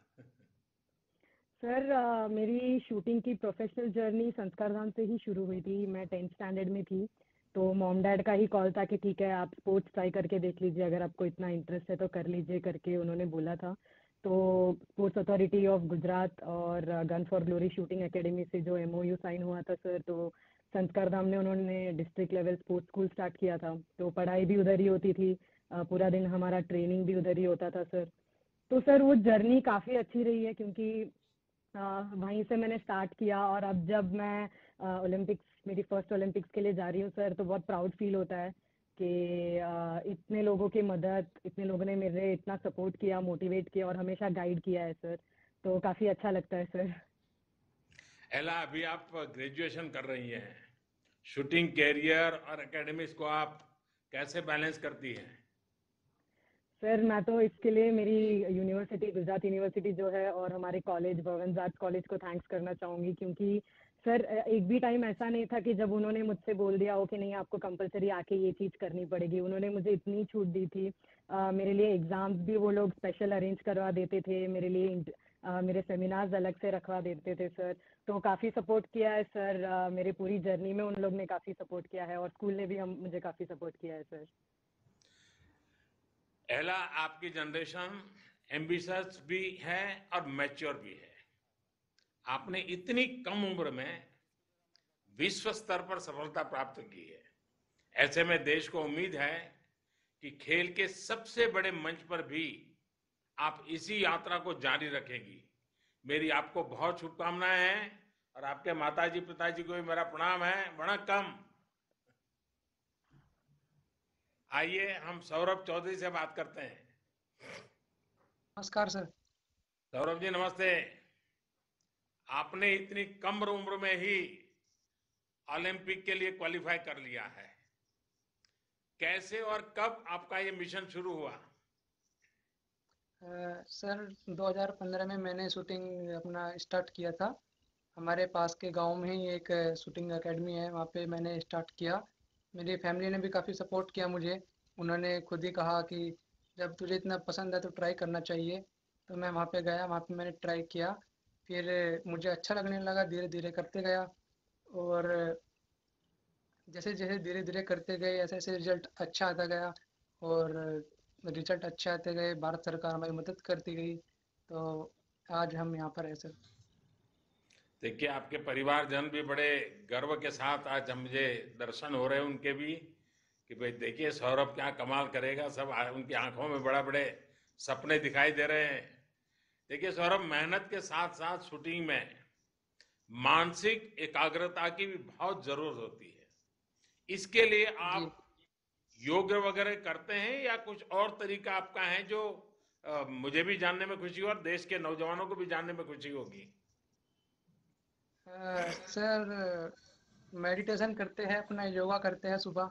सर अ, मेरी शूटिंग की प्रोफेशनल जर्नी संस्कार धाम से ही शुरू हुई थी। मैं टेंथ स्टैंडर्ड में थी, तो मॉम डैड का ही कॉल था कि ठीक है आप स्पोर्ट्स ट्राई करके देख लीजिए, अगर आपको इतना इंटरेस्ट है तो कर लीजिए करके उन्होंने बोला था। तो स्पोर्ट्स अथॉरिटी ऑफ गुजरात और gun for glory shooting academy से जो एमओयू साइन हुआ था सर, तो संस्कार धाम ने उन्होंने district level sports school start किया था। तो पढ़ाई भी उधर ही होती थी, अ, पूरा दिन हमारा ट्रेनिंग भी उधर ही होता था सर। तो सर वो जर्नी काफ़ी अच्छी रही है, क्योंकि अ, वहीं से मैंने स्टार्ट किया और अब जब मैं ओलंपिक्स, मेरी फर्स्ट ओलंपिक्स के लिए जा रही हूँ सर, तो बहुत प्राउड फील होता है कि अ, इतने लोगों की मदद, इतने लोगों ने मेरे इतना सपोर्ट किया, मोटिवेट किया और हमेशा गाइड किया है सर। तो काफ़ी अच्छा लगता है सर। एला, अभी आप ग्रेजुएशन कर रही हैं, शूटिंग कैरियर और एकेडमिक्स को आप कैसे बैलेंस करती हैं? सर मैं तो इसके लिए मेरी यूनिवर्सिटी, गुजरात यूनिवर्सिटी जो है, और हमारे कॉलेज भवन आर्ट्स कॉलेज को थैंक्स करना चाहूँगी, क्योंकि सर एक भी टाइम ऐसा नहीं था कि जब उन्होंने मुझसे बोल दिया हो कि नहीं आपको कंपलसरी आके ये चीज़ करनी पड़ेगी। उन्होंने मुझे इतनी छूट दी थी। अ, मेरे लिए एग्ज़ाम्स भी वो लोग स्पेशल अरेंज करवा देते थे, मेरे लिए इंट- अ, मेरे सेमिनार्स अलग से रखवा देते थे सर। तो काफ़ी सपोर्ट किया है सर, अ, मेरे पूरी जर्नी में उन लोग ने काफ़ी सपोर्ट किया है, और स्कूल ने भी हम मुझे काफ़ी सपोर्ट किया है सर। एला, आपकी जनरेशन एम्बिशियस भी है और मैच्योर भी है। आपने इतनी कम उम्र में विश्व स्तर पर सफलता प्राप्त की है। ऐसे में देश को उम्मीद है कि खेल के सबसे बड़े मंच पर भी आप इसी यात्रा को जारी रखेंगी। मेरी आपको बहुत शुभकामनाएं हैं, और आपके माताजी पिताजी को भी मेरा प्रणाम है। वणक्कम। आइए हम सौरभ चौधरी से बात करते हैं। नमस्कार सर। सौरभ जी नमस्ते। आपने इतनी कम उम्र में ही ओलंपिक के लिए क्वालिफाई कर लिया है, कैसे और कब आपका ये मिशन शुरू हुआ? अ, सर दो हज़ार पंद्रह में मैंने शूटिंग अपना स्टार्ट किया था। हमारे पास के गांव में ही एक शूटिंग एकेडमी है, वहाँ पे मैंने स्टार्ट किया। मेरी फैमिली ने भी काफ़ी सपोर्ट किया मुझे। उन्होंने खुद ही कहा कि जब तुझे इतना पसंद है तो ट्राई करना चाहिए। तो मैं वहाँ पे गया, वहाँ पे मैंने ट्राई किया, फिर मुझे अच्छा लगने लगा, धीरे धीरे करते गया। और जैसे जैसे धीरे धीरे करते गए ऐसे ऐसे रिजल्ट अच्छा आता गया, और रिजल्ट अच्छे आते गए, भारत सरकार हमारी मदद करती गई, तो आज हम यहाँ पर हैं सर। देखिए, आपके परिवारजन भी बड़े गर्व के साथ आज हम मुझे दर्शन हो रहे हैं उनके भी, कि भाई देखिए सौरभ क्या कमाल करेगा। सब आ- उनकी आंखों में बड़ा बड़े सपने दिखाई दे रहे हैं। देखिए सौरभ, मेहनत के साथ साथ शूटिंग में मानसिक एकाग्रता की भी बहुत जरूरत होती है। इसके लिए आप योग वगैरह करते हैं या कुछ और तरीका आपका है जो अ, मुझे भी जानने में खुशी हो और देश के नौजवानों को भी जानने में खुशी होगी? अ, सर मेडिटेशन करते हैं, अपना योगा करते हैं सुबह।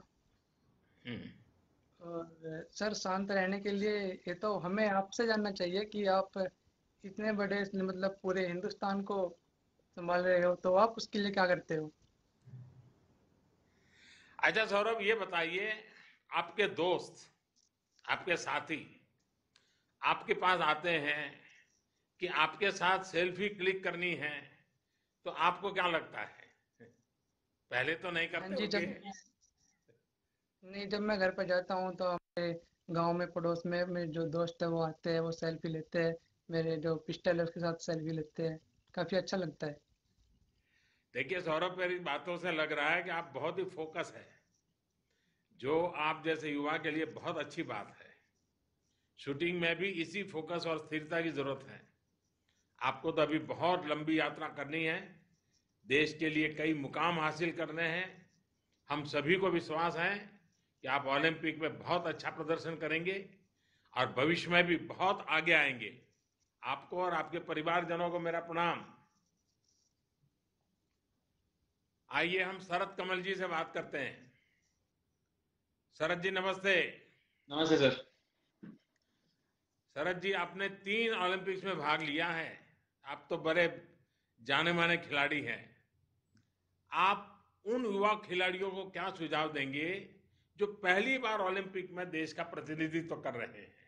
और सर शांत रहने के लिए ये तो हमें आपसे जानना चाहिए कि आप इतने बड़े मतलब पूरे हिंदुस्तान को संभाल रहे हो, तो आप उसके लिए क्या करते हो? अच्छा सौरभ, ये बताइए, आपके दोस्त, आपके साथी आपके पास आते हैं कि आपके साथ सेल्फी क्लिक करनी है, तो आपको क्या लगता है? पहले तो नहीं हाँ करते जी, जब होंगे। नहीं जब मैं घर पर जाता हूँ तो हमारे गांव में पड़ोस में मेरे जो दोस्त है वो आते हैं, वो सेल्फी लेते हैं, मेरे जो पिस्टल है उसके साथ सेल्फी लेते हैं, काफी अच्छा लगता है। देखिए सौरभ, मेरी बातों से लग रहा है कि आप बहुत ही फोकस है, जो आप जैसे युवा के लिए बहुत अच्छी बात है। शूटिंग में भी इसी फोकस और स्थिरता की जरूरत है। आपको तो अभी बहुत लंबी यात्रा करनी है, देश के लिए कई मुकाम हासिल करने हैं। हम सभी को विश्वास है कि आप ओलंपिक में बहुत अच्छा प्रदर्शन करेंगे और भविष्य में भी बहुत आगे आएंगे। आपको और आपके परिवारजनों को मेरा प्रणाम। आइए हम शरद कमल जी से बात करते हैं। शरद जी नमस्ते। नमस्ते सर। शरद जी, आपने तीन ओलंपिक्स में भाग लिया है, आप तो बड़े जाने माने खिलाड़ी हैं। आप उन युवा खिलाड़ियों को क्या सुझाव देंगे जो पहली बार ओलंपिक में देश का प्रतिनिधित्व कर रहे हैं?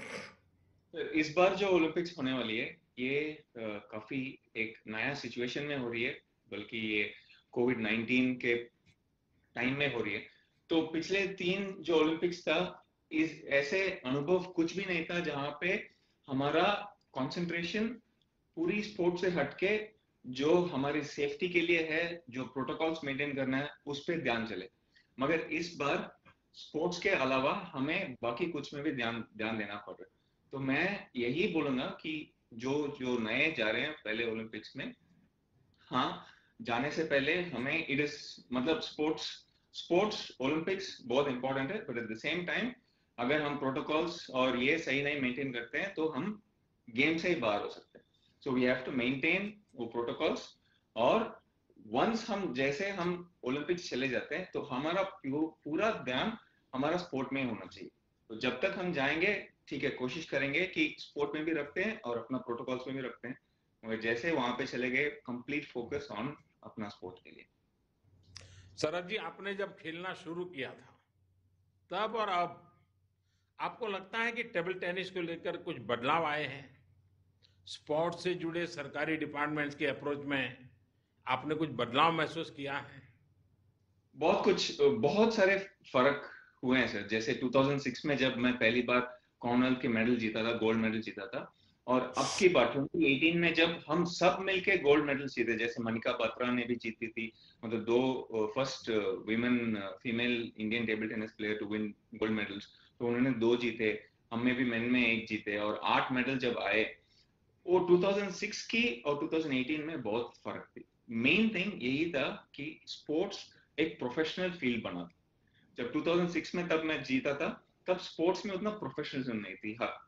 तो इस बार जो ओलंपिक्स होने वाली है ये आ, काफी एक नया सिचुएशन में हो रही है, बल्कि ये कोविड नाइनटीन के टाइम में हो रही है। तो पिछले तीन जो ओलंपिक्स था, इस ऐसे अनुभव कुछ भी नहीं था जहां पे हमारा कंसंट्रेशन पूरी स्पोर्ट से हटके जो हमारी सेफ्टी के लिए है, जो प्रोटोकॉल्स मेंटेन करना है, उस पर ध्यान चले। मगर इस बार स्पोर्ट्स के अलावा हमें बाकी कुछ में भी ध्यान ध्यान देना पड़ रहा है। तो मैं यही बोलूंगा कि जो जो नए जा रहे हैं पहले ओलंपिक्स में, हाँ, जाने से पहले हमें इट इज मतलब स्पोर्ट्स स्पोर्ट्स ओलंपिक्स बहुत इंपॉर्टेंट है, but at the same time अगर हम प्रोटोकॉल्स और ये सही नहीं मेंटेन करते हैं तो हम गेम से ही बाहर हो सकते हैं। So we have to maintain वो प्रोटोकॉल्स, और वंस हम जैसे हम ओलंपिक्स चले जाते हैं तो हमारा पूरा ध्यान हमारा स्पोर्ट में ही होना चाहिए। तो जब तक हम जाएंगे, ठीक है, कोशिश करेंगे कि स्पोर्ट में भी रखते हैं और अपना प्रोटोकॉल्स में भी रखते हैं, मगर जैसे वहां पे चले गए, कंप्लीट फोकस ऑन अपना स्पोर्ट के लिए। शरद जी, आपने जब खेलना शुरू किया था तब और अब आपको लगता है कि टेबल टेनिस को लेकर कुछ बदलाव आए हैं? स्पोर्ट्स से जुड़े सरकारी डिपार्टमेंट्स के अप्रोच में आपने कुछ बदलाव महसूस किया है? बहुत कुछ, बहुत सारे फर्क हुए हैं सर। जैसे दो हज़ार छह में जब मैं पहली बार कॉमनवेल्थ के मेडल जीता था, गोल्ड मेडल जीता था, और अब की बार दो हज़ार अठारह में जब हम सब मिलके गोल्ड मेडल जीते, जैसे मनिका बात्रा ने भी जीती थी, मतलब दो first women female Indian table tennis player to win gold medals, तो उन्होंने दो जीते, हमने भी मेन में एक जीते, और आठ मेडल जब आए, वो दो हज़ार छह की और दो हज़ार अठारह में बहुत फर्क थी। मेन थिंग यही था कि स्पोर्ट्स एक प्रोफेशनल फील्ड बना था। जब दो हज़ार छह में तब मैं जीता था, तब स्पोर्ट्स में उतना प्रोफेशनलिज्म नहीं थी। हाँ,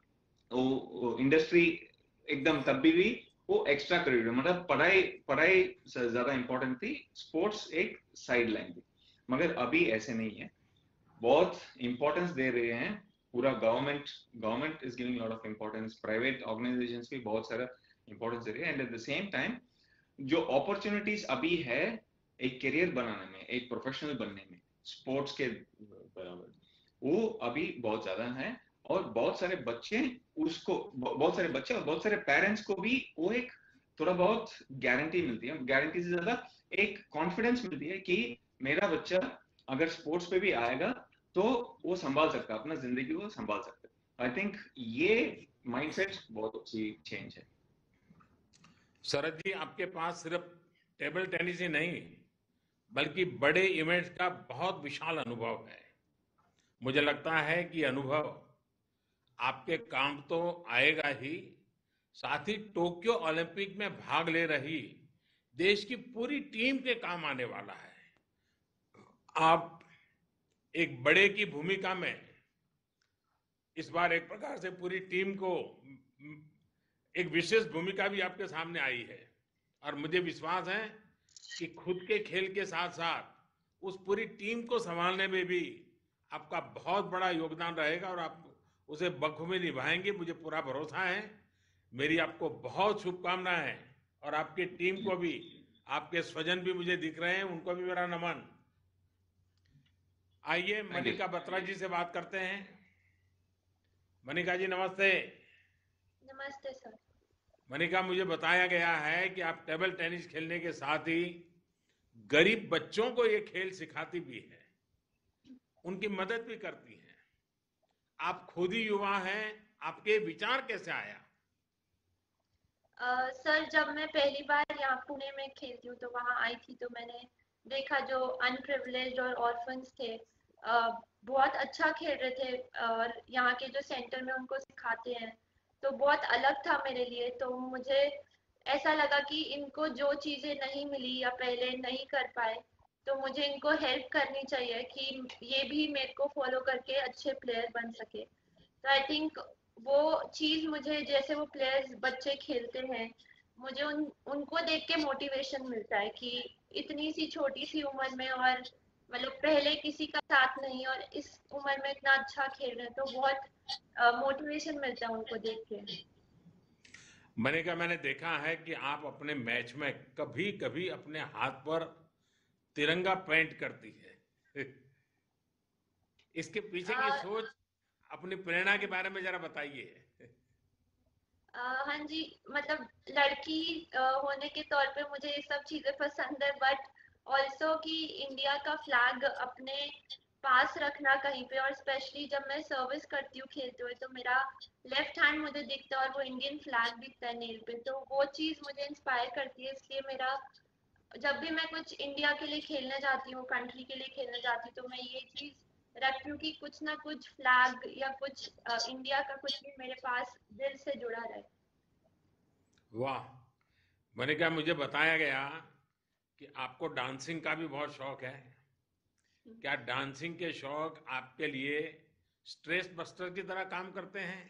वो इंडस्ट्री एकदम तब भी, भी वो एक्स्ट्रा करिकुलर, मतलब पढ़ाई पढ़ाई से ज्यादा इंपॉर्टेंट थी, स्पोर्ट्स एक साइड लाइन थी। मगर अभी ऐसे नहीं है, बहुत इंपॉर्टेंस दे रहे हैं। पूरा government government is giving lot of importance, private organisations भी बहुत सारा इंपॉर्टेंस दे रहे हैं, and at the same time जो अपॉर्चुनिटीज अभी है एक करियर बनाने में, एक प्रोफेशनल बनने में स्पोर्ट्स के बराबर, वो अभी बहुत ज्यादा है। और बहुत सारे बच्चे उसको बहुत सारे बच्चे और बहुत सारे पेरेंट्स को भी वो एक थोड़ा बहुत गारंटी मिलती है, गारंटी से ज्यादा एक कॉन्फिडेंस मिलती है कि मेरा बच्चा अगर स्पोर्ट्स पे भी आएगा तो वो संभाल सकता है, अपना जिंदगी को संभाल सकता है। आई थिंक ये माइंडसेट बहुत अच्छी चेंज है। शरद जी, आपके पास सिर्फ टेबल टेनिस ही नहीं बल्कि बड़े इवेंट्स का बहुत विशाल अनुभव है। मुझे लगता है कि अनुभव आपके काम तो आएगा ही, साथ ही टोक्यो ओलंपिक में भाग ले रही देश की पूरी टीम के काम आने वाला है। आप एक बड़े की भूमिका में इस बार एक प्रकार से पूरी टीम को, एक विशेष भूमिका भी आपके सामने आई है, और मुझे विश्वास है कि खुद के खेल के साथ साथ उस पूरी टीम को संभालने में भी आपका बहुत बड़ा योगदान रहेगा और आप उसे बखूबी निभाएंगे, मुझे पूरा भरोसा है। मेरी आपको बहुत शुभकामनाएं हैं, और आपकी टीम को भी, आपके स्वजन भी मुझे दिख रहे हैं, उनको भी मेरा नमन। आइए मनिका बत्रा जी से बात करते हैं। मनिका जी नमस्ते। नमस्ते सर। मनिका, मुझे बताया गया है कि आप टेबल टेनिस खेलने के साथ ही गरीब बच्चों को ये खेल सिखाती भी है, उनकी मदद भी करती हैं। आप खुद ही युवा हैं, आपके विचार कैसे आया? uh, सर जब मैं पहली बार यहाँ पुणे में खेलती हूँ तो वहाँ आई थी, तो मैंने देखा जो अनप्रिविलेज्ड और ऑर्फन्स थे uh, बहुत अच्छा खेल रहे थे, और यहाँ के जो सेंटर में उनको सिखाते हैं तो बहुत अलग था मेरे लिए। तो मुझे ऐसा लगा कि इनको जो चीज़ें नहीं मिली या पहले नहीं कर पाए तो मुझे इनको हेल्प करनी चाहिए कि ये भी मेरे को फॉलो करके अच्छे प्लेयर बन सके। तो आई थिंक वो चीज़ मुझे, जैसे वो प्लेयर्स बच्चे खेलते हैं, मुझे उन उनको देख के मोटिवेशन मिलता है कि इतनी सी छोटी सी उम्र में, और मतलब पहले किसी का साथ नहीं और इस उम्र में इतना अच्छा खेल रहे हैं, तो बहुत मोटिवेशन मिलता है उनको देख के। मनिका, मैंने देखा है कि आप अपने मैच में कभी कभी अपने हाथ पर तिरंगा पेंट करती है। इसके पीछे की सोच, अपनी प्रेरणा के बारे में जरा बताइए। हाँ जी, मतलब लड़की होने के तौर पे मुझे ये सब चीज़ें पसंद है, बट ऑल्सो कि इंडिया का फ्लैग अपने पास रखना कहीं पे, और स्पेशली जब मैं सर्विस करती हूँ खेलते हुए तो मेरा लेफ्ट हैंड मुझे दिखता है और वो इंडियन फ्लैग दिखता है नेल पे, तो वो चीज़ मुझे इंस्पायर करती है। इसलिए मेरा जब भी मैं कुछ इंडिया के लिए खेलने जाती हूँ, कंट्री के लिए खेलने जाती हूँ, तो मैं ये चीज़ रखती हूँ कि कुछ ना कुछ फ्लैग या कुछ आ, इंडिया का कुछ भी मेरे पास दिल से जुड़ा रहे। वाह मनिका, मुझे बताया गया कि आपको डांसिंग का भी बहुत शौक है। क्या डांसिंग के शौक आपके लिए स्ट्रेस बस्टर की तरह काम करते हैं?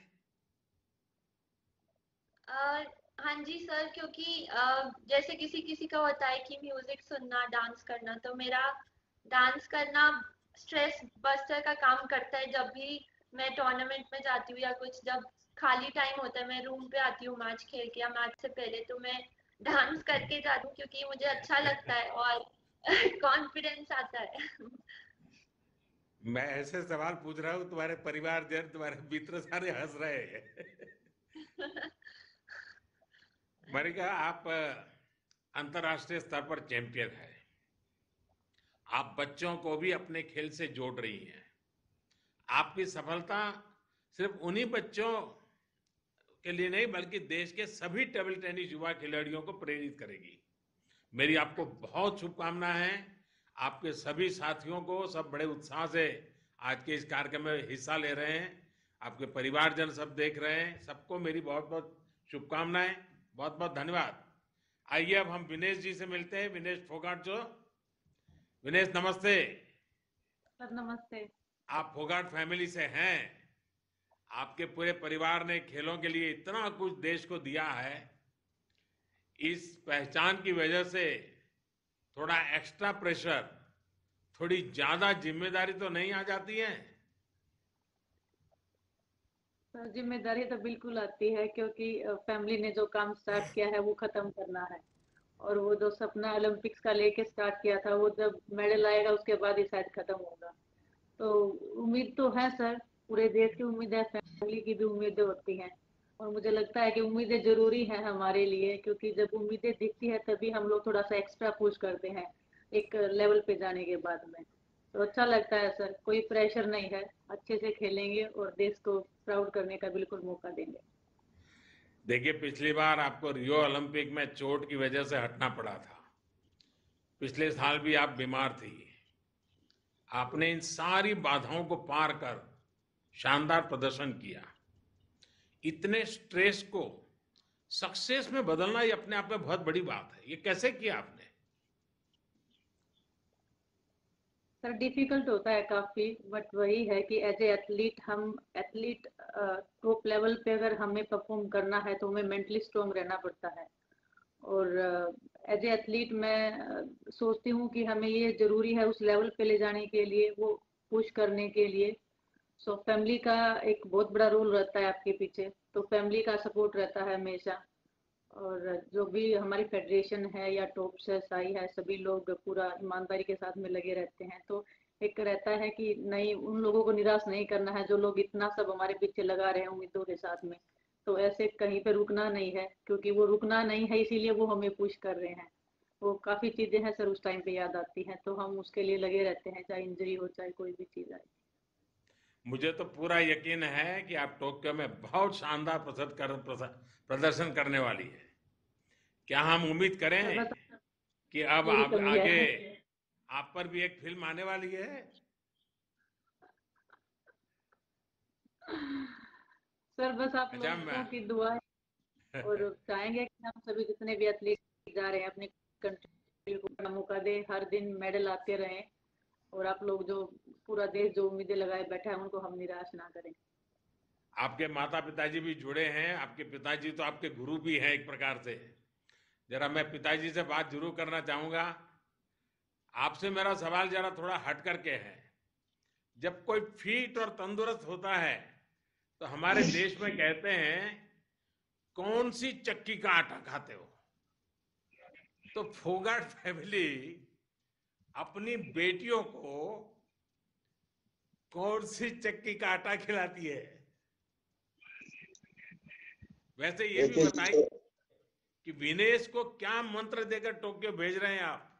आ, हाँ जी सर, क्योंकि आ, जैसे किसी किसी का होता है कि म्यूजिक सुनना, डांस करना, तो मेरा डांस करना स्ट्रेस बस्टर का काम करता है। जब भी मैं टूर्नामेंट में जाती हूँ या कुछ जब खाली टाइम होता है, मैं रूम पे आती हूँ मैच खेल के या मैच से पहले, तो मैं डांस करके जाती हूँ क्योंकि मुझे अच्छा लगता है और कॉन्फिडेंस आता है। मैं ऐसे सवाल पूछ रहा हूँ, तुम्हारे परिवार जन, तुम्हारे मित्र सारे हंस रहे हैं। मनिका, आप अंतर्राष्ट्रीय स्तर पर चैंपियन है, आप बच्चों को भी अपने खेल से जोड़ रही हैं। आपकी सफलता सिर्फ उन्हीं बच्चों के लिए नहीं बल्कि देश के सभी टेबल टेनिस युवा खिलाड़ियों को प्रेरित करेगी। मेरी आपको बहुत शुभकामनाएं हैं। आपके सभी साथियों को सब बड़े उत्साह से आज के इस कार्यक्रम में हिस्सा ले रहे हैं, आपके परिवारजन सब देख रहे हैं, सबको मेरी बहुत बहुत शुभकामनाएं, बहुत बहुत धन्यवाद। आइए अब हम विनेश जी से मिलते हैं। विनेश फोगाट जो, विनेश नमस्ते। सर नमस्ते। आप फोगाट फैमिली से हैं, आपके पूरे परिवार ने खेलों के लिए इतना कुछ देश को दिया है, इस पहचान की वजह से थोड़ा एक्स्ट्रा प्रेशर, थोड़ी ज्यादा जिम्मेदारी तो नहीं आ जाती है? सर जिम्मेदारी तो बिल्कुल आती है, क्योंकि फैमिली ने जो काम स्टार्ट किया है वो खत्म करना है, और वो जो सपना ओलंपिक्स का लेके स्टार्ट किया था वो जब मेडल आएगा उसके बाद ही शायद खत्म होगा। तो उम्मीद तो है सर, पूरे देश की उम्मीद है, फैमिली की भी उम्मीदें होती हैं, और मुझे लगता है कि उम्मीदें जरूरी हैं हमारे लिए, क्योंकि जब उम्मीदें दिखती है तभी हम लोग थोड़ा सा एक्स्ट्रा पुश करते हैं एक लेवल पे जाने के बाद में। तो अच्छा लगता है सर, कोई प्रेशर नहीं है, अच्छे से खेलेंगे और देश को प्राउड करने का बिल्कुल मौका देंगे। देखिए, पिछली बार आपको रियो ओलंपिक में चोट की वजह से हटना पड़ा था, पिछले साल भी आप बीमार थी। आपने इन सारी बाधाओं को पार कर शानदार प्रदर्शन किया। इतने स्ट्रेस को सक्सेस में बदलना ये अपने आप में बहुत बड़ी बात है, ये कैसे किया आपने? सर डिफिकल्ट होता है काफी, बट वही है कि एज ए एथलीट, हम एथलीट टॉप लेवल पे अगर हमें परफॉर्म करना है तो हमें मेंटली स्ट्रांग रहना पड़ता है, और एज ए एथलीट मैं uh, सोचती हूँ कि हमें ये जरूरी है उस लेवल पे ले जाने के लिए, वो पुश करने के लिए। सो so, फैमिली का एक बहुत बड़ा रोल रहता है आपके पीछे, तो फैमिली का सपोर्ट रहता है हमेशा, और जो भी हमारी फेडरेशन है या टॉप से साई है, सभी लोग पूरा ईमानदारी के साथ में लगे रहते हैं। तो एक रहता है कि नहीं, उन लोगों को निराश नहीं करना है जो लोग इतना सब हमारे पीछे लगा रहे हैं उम्मीदों के साथ में। तो ऐसे कहीं पे रुकना नहीं है, क्योंकि वो रुकना नहीं है इसीलिए वो हमें पुश कर रहे हैं। वो काफी चीजें हैं सर उस टाइम पे याद आती हैं, तो हम उसके लिए लगे रहते हैं, चाहे इंजरी हो चाहे कोई भी चीज आए। मुझे तो पूरा यकीन है कि आप टोक्यो में बहुत शानदार प्रदर्शन कर, प्रदर्शन करने वाली है। क्या हम उम्मीद करें कि अब आप आगे आप पर भी एक फिल्म आने वाली है? सर बस आप लोगों की दुआ है और चाहेंगे कि हम सभी जितने भी एथलीट जा रहे हैं अपनी कंट्री को बड़ा मौका दें, हर दिन मेडल आते रहें, और आप लोग जो पूरा देश जो उम्मीदें लगाए बैठा है उनको हम निराश ना करें। आपके माता पिताजी भी जुड़े हैं, आपके पिताजी तो आपके गुरु भी हैं एक प्रकार से। जरा मैं पिताजी से बात जरूर करना चाहूंगा। आपसे मेरा सवाल जरा थोड़ा हट करके है। जब कोई फिट और तंदुरुस्त होता है तो हमारे देश में कहते हैं कौन सी चक्की का आटा खाते हो? तो फोगाट फैमिली अपनी बेटियों को कौन सी चक्की का आटा खिलाती है? वैसे ये भी बताइए कि विनेश को क्या मंत्र देकर टोक्यो भेज रहे हैं आप?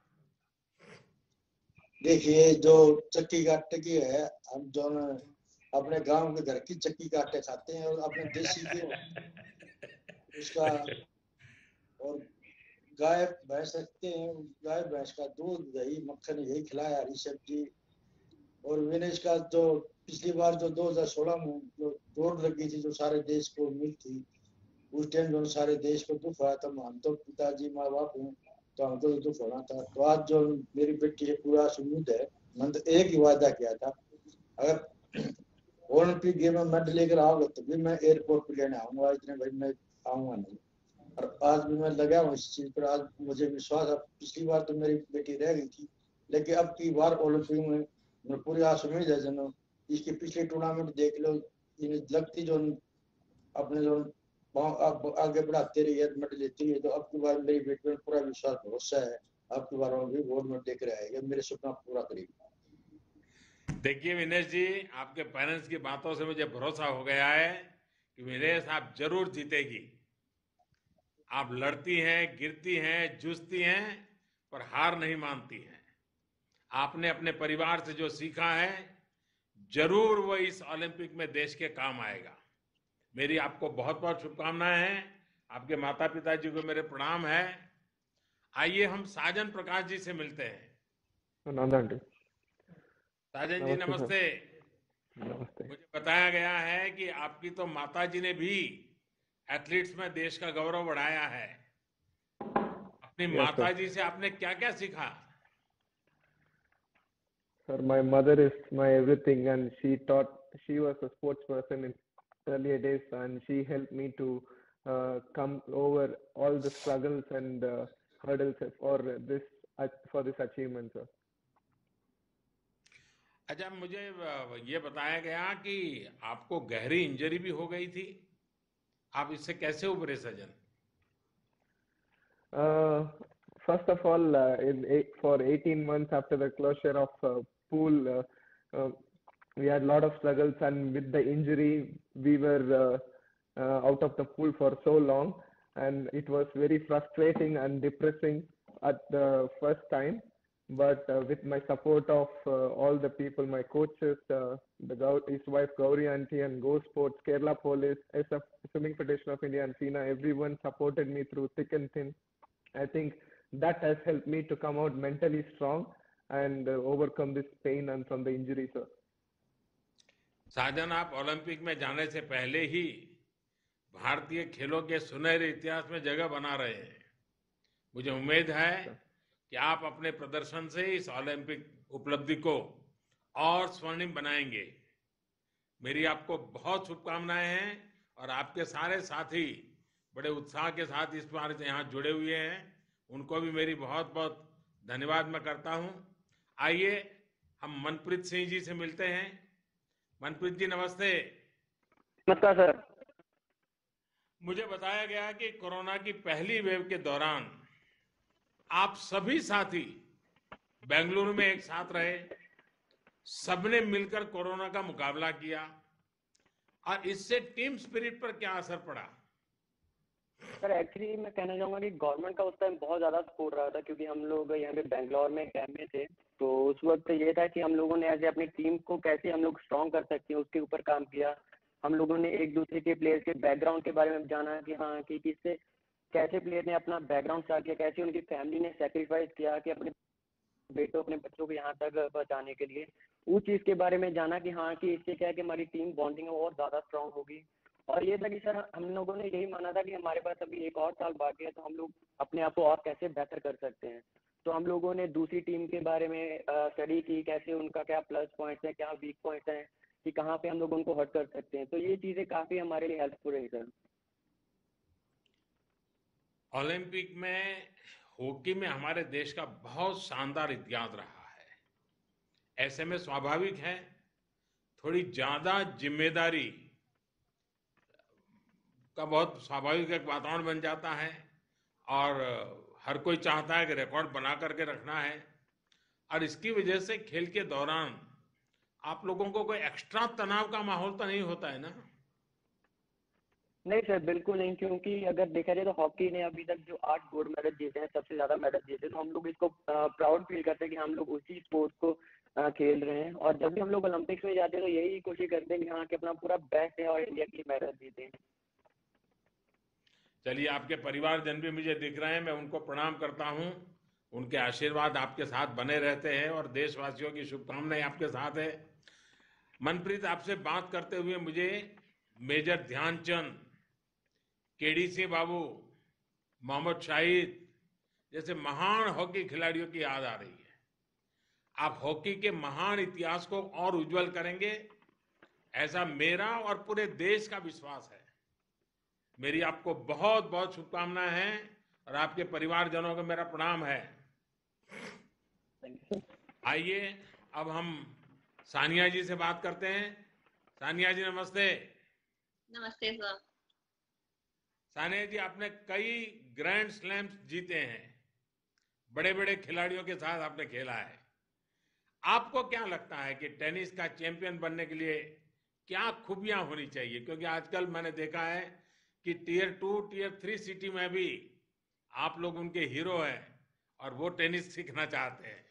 देखिए, जो चक्की का आटे की है, हम जो अपने गांव के घर की चक्की का आटे खाते हैं और अपने देसी के उसका, और गाय भैंस रखते हैं, गाय भैंस का दूध दही मक्खन यही खिलाया, हरी सब्जी। और विनेश का जो पिछली बार जो दो हज़ार सोलह में जो दौड़ लगी थी, जो सारे देश को उम्मीद थी, उस टाइम जो सारे देश को दुख हुआ था, हम तो पिताजी माँ बाप हैं तो हमको तो दुख होना था। तो आज जो मेरी बेटी है पूरा उम्मीद है, मैंने तो एक ही वादा किया था, अगर ओलंपिक गेम में मेडल लेकर आओगे तो भी मैं एयरपोर्ट पर लेने आऊंगा, इतने भाई मैं आऊंगा नहीं। और आज भी मैं लगा हूँ इस चीज पर। आज मुझे विश्वास है, पिछली बार तो मेरी बेटी रह गई थी, लेकिन अब की बार ओलंपिक में मैं पूरी आस उम्मीद है। जनो इसके पिछले टूर्नामेंट देख लो, इन्हें लगती जो अपने जो अब आगे बढ़ाते रही है, मेडल लेती है, तो अब की बार मेरी बेटी में पूरा विश्वास भरोसा है, अब की बार भी गोल्ड मेडल देकर आएगा, मेरे सपना पूरा करेगी। देखिए विनेश जी, आपके पेरेंट्स की बातों से मुझे भरोसा हो गया है कि विनेश आप जरूर जीतेगी। आप लड़ती हैं, गिरती हैं, जूझती हैं, पर हार नहीं मानती हैं। आपने अपने परिवार से जो सीखा है जरूर वो इस ओलंपिक में देश के काम आएगा। मेरी आपको बहुत बहुत शुभकामनाएं हैं। आपके माता पिता जी को मेरे प्रणाम है। आइए हम साजन प्रकाश जी से मिलते हैं। साजन जी नमस्ते। नमस्ते। मुझे बताया गया है कि आपकी तो माता जी ने भी एथलीट्स में देश का गौरव बढ़ाया है। अपनी Yes, माता sir. जी से आपने क्या क्या सीखा? Sir, my mother is my everything, and she taught. She was a sports person in earlier days, and she helped me to uh, come over all the struggles and uh, hurdles for this uh, for this achievement, sir. अच्छा, मुझे ये बताया गया कि आपको गहरी injury भी हो गई थी। आप इससे कैसे उभरे सजन? Uh, first of all, uh, in eight, for eighteen months after the closure of uh, pool, uh, uh, we had a lot of struggles, and with the injury, we were uh, uh, out of the pool for so long, and it was very frustrating and depressing at the first time. But uh, with my support of uh, all the people, my coaches, uh, the Gau- his wife Gauri Auntie and Go Sports, Kerala Police, S F Swimming Federation of India and FINA, everyone supported me through thick and thin. I think that has helped me to come out mentally strong and uh, overcome this pain and from the injury, sir. साजन, आप Olympic में जाने से पहले ही भारतीय खेलों के सुनहरे इतिहास में जगह बना रहे हैं। मुझे उम्मीद है कि आप अपने प्रदर्शन से इस ओलंपिक उपलब्धि को और स्वर्णिम बनाएंगे। मेरी आपको बहुत शुभकामनाएं हैं और आपके सारे साथी बड़े उत्साह के साथ इस बार यहाँ जुड़े हुए हैं, उनको भी मेरी बहुत बहुत धन्यवाद मैं करता हूँ। आइए हम मनप्रीत सिंह जी से मिलते हैं। मनप्रीत जी नमस्ते। नमस्कार सर। मुझे बताया गया कि कोरोना की पहली वेव के दौरान आप सभी साथी बेंगलुरु में एक साथ रहे, सबने मिलकर कोरोना का मुकाबला किया और इससे टीम स्पिरिट पर क्या असर पड़ा? सर एक्चुअली मैं कहना चाहूंगा कि गवर्नमेंट का उस टाइम बहुत ज़्यादा सपोर्ट रहा था, क्योंकि हम लोग यहाँ पे बेंगलोर में कैंप में थे। तो उस वक्त ये था कि हम लोगों ने ऐसे अपनी टीम को कैसे हम लोग स्ट्रॉन्ग कर सकते हैं उसके ऊपर काम किया। हम लोगों ने एक दूसरे के प्लेयर्स के बैकग्राउंड के बारे में जाना कि हाँ कि किससे कैसे प्लेयर ने अपना बैकग्राउंड स्टार्ट किया, कैसे उनकी फैमिली ने सेक्रीफाइस किया कि अपने बेटों अपने बच्चों को यहाँ तक पहुँचाने के लिए। उस चीज़ के बारे में जाना कि हाँ कि इससे क्या है कि हमारी टीम बॉन्डिंग और ज़्यादा स्ट्रॉन्ग होगी। और ये था कि सर हम लोगों ने यही माना था कि हमारे पास अभी एक और साल बाकी है, तो हम लोग अपने आप को और कैसे बेहतर कर सकते हैं। तो हम लोगों ने दूसरी टीम के बारे में स्टडी की, कैसे उनका क्या प्लस पॉइंट्स हैं, क्या वीक पॉइंट्स हैं, कि कहाँ पे हम लोग उनको हर्ट कर सकते हैं। तो ये चीज़ें काफ़ी हमारे लिए हेल्पफुल रही सर। ओलंपिक में हॉकी में हमारे देश का बहुत शानदार इतिहास रहा है। ऐसे में स्वाभाविक है थोड़ी ज्यादा जिम्मेदारी का बहुत स्वाभाविक एक वातावरण बन जाता है और हर कोई चाहता है कि रिकॉर्ड बना करके रखना है। और इसकी वजह से खेल के दौरान आप लोगों को कोई एक्स्ट्रा तनाव का माहौल तो नहीं होता है ना? नहीं सर बिल्कुल नहीं, क्योंकि अगर देखा जाए तो हॉकी ने अभी तक जो आठ गोल्ड मेडल जीते हैं, सबसे ज्यादा मेडल जीते, तो हम लोग इसको प्राउड फील करते हैं कि हम लोग उसी स्पोर्ट को आ, खेल रहे हैं। और जब भी हम लोग ओलंपिक्स में जाते हैं तो यही कोशिश करते हैं कि हाँ कि अपना पूरा बेस्ट है और इंडिया की मेडल जीते हैं। चलिए, आपके परिवारजन भी मुझे दिख रहे हैं, मैं उनको प्रणाम करता हूं। उनके आशीर्वाद आपके साथ बने रहते हैं और देशवासियों की शुभकामनाएं आपके साथ है। मनप्रीत, आपसे बात करते हुए मुझे मेजर ध्यानचंद, केडी बाबू, मोहम्मद शाहिद जैसे महान हॉकी खिलाड़ियों की याद आ रही है। आप हॉकी के महान इतिहास को और उज्जवल करेंगे, ऐसा मेरा और पूरे देश का विश्वास है। मेरी आपको बहुत बहुत शुभकामनाएं हैं और आपके परिवारजनों को मेरा प्रणाम है। आइए अब हम सानिया जी से बात करते हैं। सानिया जी नमस्ते। नमस्ते सर। सानिया जी, आपने कई ग्रैंड स्लैम्स जीते हैं, बड़े बड़े खिलाड़ियों के साथ आपने खेला है। आपको क्या लगता है कि टेनिस का चैंपियन बनने के लिए क्या खूबियां होनी चाहिए? क्योंकि आजकल मैंने देखा है कि tier two tier three city में भी आप लोग उनके हीरो हैं और वो टेनिस सीखना चाहते हैं।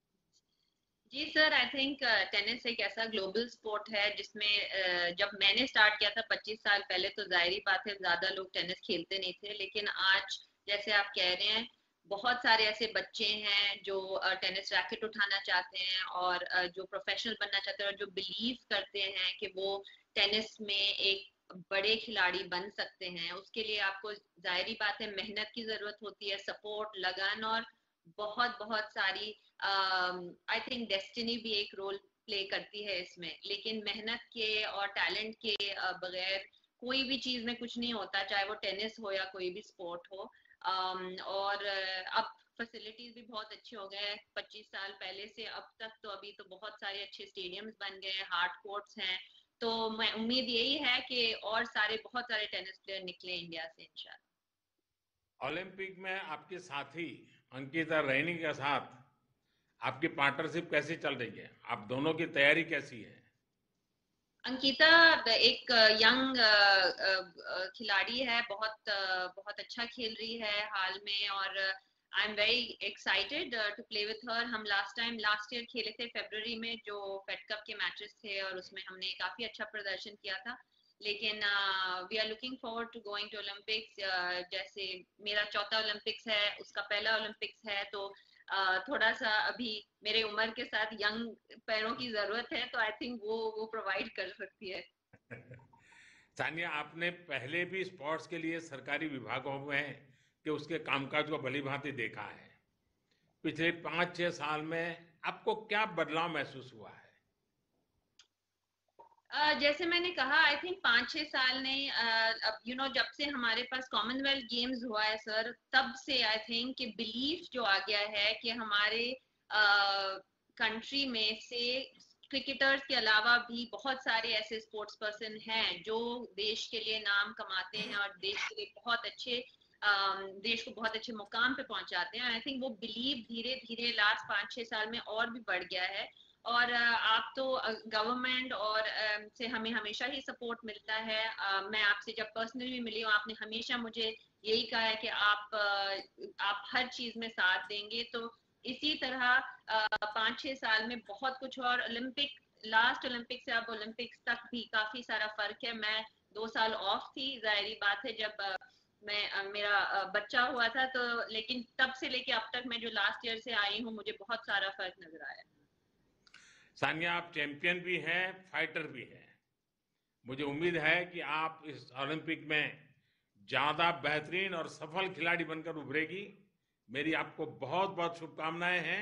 जी सर, आई थिंक टेनिस एक ऐसा ग्लोबल स्पोर्ट है जिसमें uh, जब मैंने स्टार्ट किया था पच्चीस साल पहले, तो जाहिर बात है ज्यादा लोग टेनिस खेलते नहीं थे। लेकिन आज जैसे आप कह रहे हैं, बहुत सारे ऐसे बच्चे हैं जो टेनिस uh, रैकेट उठाना चाहते हैं और uh, जो प्रोफेशनल बनना चाहते हैं और जो बिलीव करते हैं कि वो टेनिस में एक बड़े खिलाड़ी बन सकते हैं। उसके लिए आपको जाहिर बात है मेहनत की जरूरत होती है, सपोर्ट, लगन और बहुत बहुत सारी आई थिंक डेस्टिनी भी एक रोल प्ले करती है इसमें। लेकिन मेहनत के और टैलेंट के uh, बगैर कोई भी चीज में कुछ नहीं होता, चाहे वो टेनिस हो या कोई भी स्पोर्ट हो। um, और uh, अब फैसिलिटीज भी बहुत अच्छे हो गए हैं पच्चीस साल पहले से अब तक। तो अभी तो बहुत सारे अच्छे स्टेडियम्स बन गए हैं, हार्ड कोर्ट्स हैं। तो मैं उम्मीद यही है कि और सारे बहुत सारे टेनिस प्लेयर निकले इंडिया से इंशाल्लाह। ओलंपिक में आपके साथी अंकिता रैनी के साथ आपकी पार्टनरशिप कैसी चल रही है? आप दोनों की तैयारी कैसी है? अंकिता एक यंग खिलाड़ी है, बहुत बहुत अच्छा खेल रही है हाल में और I am very excited to play with her. हम लास्ट टाइम लास्ट ईयर खेले थे फरवरी में जो फेड कप के मैचेस थे और उसमें हमने काफी अच्छा प्रदर्शन किया था। लेकिन we are looking forward to going to Olympics. जैसे मेरा चौथा ओलंपिक्स है, उसका पहला ओलंपिक्स है, तो uh, थोड़ा सा अभी मेरे उम्र के साथ यंग पैरों की जरूरत है, तो आई थिंक वो वो प्रोवाइड कर सकती है। सानिया, आपने पहले भी स्पोर्ट्स के लिए सरकारी विभागों में कि उसके कामकाज को भली भांति देखा है। पिछले पांच छह साल में आपको क्या बदलाव महसूस हुआ है? Uh, जैसे मैंने कहा, आई थिंक पाँच छह साल ने अब यू नो जब से हमारे पास कॉमनवेल्थ गेम्स हुआ है सर, तब से आई थिंक कि बिलीफ जो आ गया है कि हमारे कंट्री uh, में से क्रिकेटर्स के अलावा भी बहुत सारे ऐसे स्पोर्ट्स पर्सन हैं जो देश के लिए नाम कमाते हैं और देश के लिए बहुत अच्छे uh, देश को बहुत अच्छे मुकाम पे पहुंचाते हैं। आई थिंक वो बिलीव धीरे धीरे लास्ट पाँच छह साल में और भी बढ़ गया है और आप तो गवर्नमेंट और से हमें हमेशा ही सपोर्ट मिलता है। मैं आपसे जब पर्सनली मिली हूँ, आपने हमेशा मुझे यही कहा है कि आप आप हर चीज में साथ देंगे। तो इसी तरह पाँच छह साल में बहुत कुछ, और ओलंपिक लास्ट ओलंपिक से अब ओलंपिक्स तक भी काफी सारा फर्क है। मैं दो साल ऑफ थी, जाहिर बात है, जब मैं मेरा बच्चा हुआ था, तो लेकिन तब से लेके अब तक मैं जो लास्ट ईयर से आई हूँ, मुझे बहुत सारा फर्क नजर आया। सानिया, आप चैंपियन भी हैं, फाइटर भी हैं। मुझे उम्मीद है कि आप इस ओलंपिक में ज्यादा बेहतरीन और सफल खिलाड़ी बनकर उभरेगी। मेरी आपको बहुत बहुत शुभकामनाएं हैं।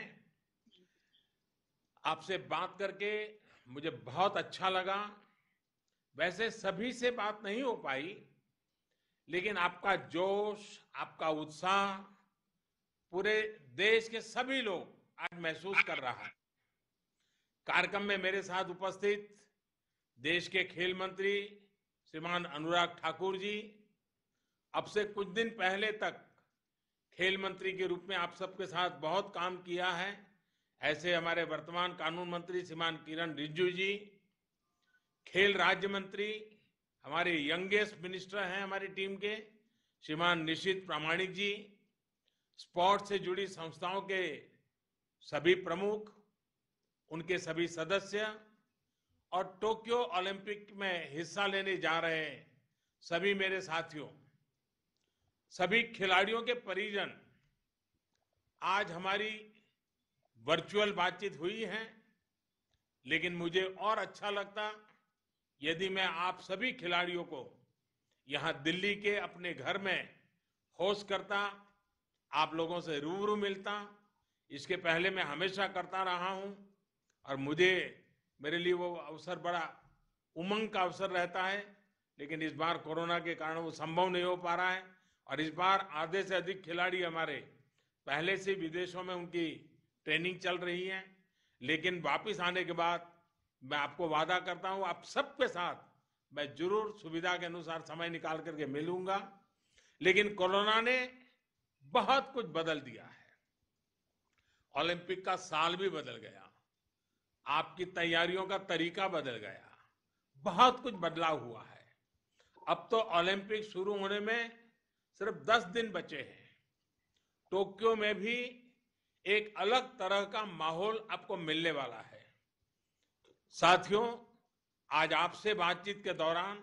आपसे बात करके मुझे बहुत अच्छा लगा। वैसे सभी से बात नहीं हो पाई, लेकिन आपका जोश, आपका उत्साह पूरे देश के सभी लोग आज महसूस कर रहा है। कार्यक्रम में मेरे साथ उपस्थित देश के खेल मंत्री श्रीमान अनुराग ठाकुर जी, अब से कुछ दिन पहले तक खेल मंत्री के रूप में आप सबके साथ बहुत काम किया है। ऐसे हमारे वर्तमान कानून मंत्री श्रीमान किरण रिजिजू जी, खेल राज्य मंत्री हमारे यंगेस्ट मिनिस्टर हैं हमारी टीम के श्रीमान निशिथ प्रामाणिक जी, स्पोर्ट्स से जुड़ी संस्थाओं के सभी प्रमुख, उनके सभी सदस्य, और टोक्यो ओलंपिक में हिस्सा लेने जा रहे सभी मेरे साथियों, सभी खिलाड़ियों के परिजन। आज हमारी वर्चुअल बातचीत हुई है, लेकिन मुझे और अच्छा लगता यदि मैं आप सभी खिलाड़ियों को यहां दिल्ली के अपने घर में होस्ट करता, आप लोगों से रूबरू मिलता। इसके पहले मैं हमेशा करता रहा हूं और मुझे मेरे लिए वो अवसर बड़ा उमंग का अवसर रहता है, लेकिन इस बार कोरोना के कारण वो संभव नहीं हो पा रहा है। और इस बार आधे से अधिक खिलाड़ी हमारे पहले से विदेशों में उनकी ट्रेनिंग चल रही है, लेकिन वापस आने के बाद मैं आपको वादा करता हूं आप सबके साथ मैं जरूर सुविधा के अनुसार समय निकाल करके मिलूंगा। लेकिन कोरोना ने बहुत कुछ बदल दिया है। ओलंपिक का साल भी बदल गया, आपकी तैयारियों का तरीका बदल गया, बहुत कुछ बदलाव हुआ है। अब तो ओलंपिक शुरू होने में सिर्फ दस दिन बचे हैं। टोक्यो में भी एक अलग तरह का माहौल आपको मिलने वाला है। साथियों, आज आपसे बातचीत के दौरान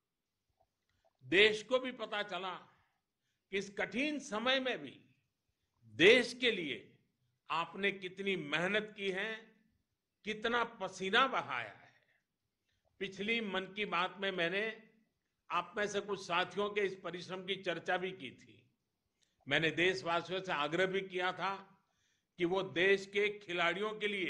देश को भी पता चला कि इस कठिन समय में भी देश के लिए आपने कितनी मेहनत की है, कितना पसीना बहाया है। पिछली मन की बात में मैंने आप में से कुछ साथियों के इस परिश्रम की चर्चा भी की थी। मैंने देशवासियों से आग्रह भी किया था कि वो देश के खिलाड़ियों के लिए,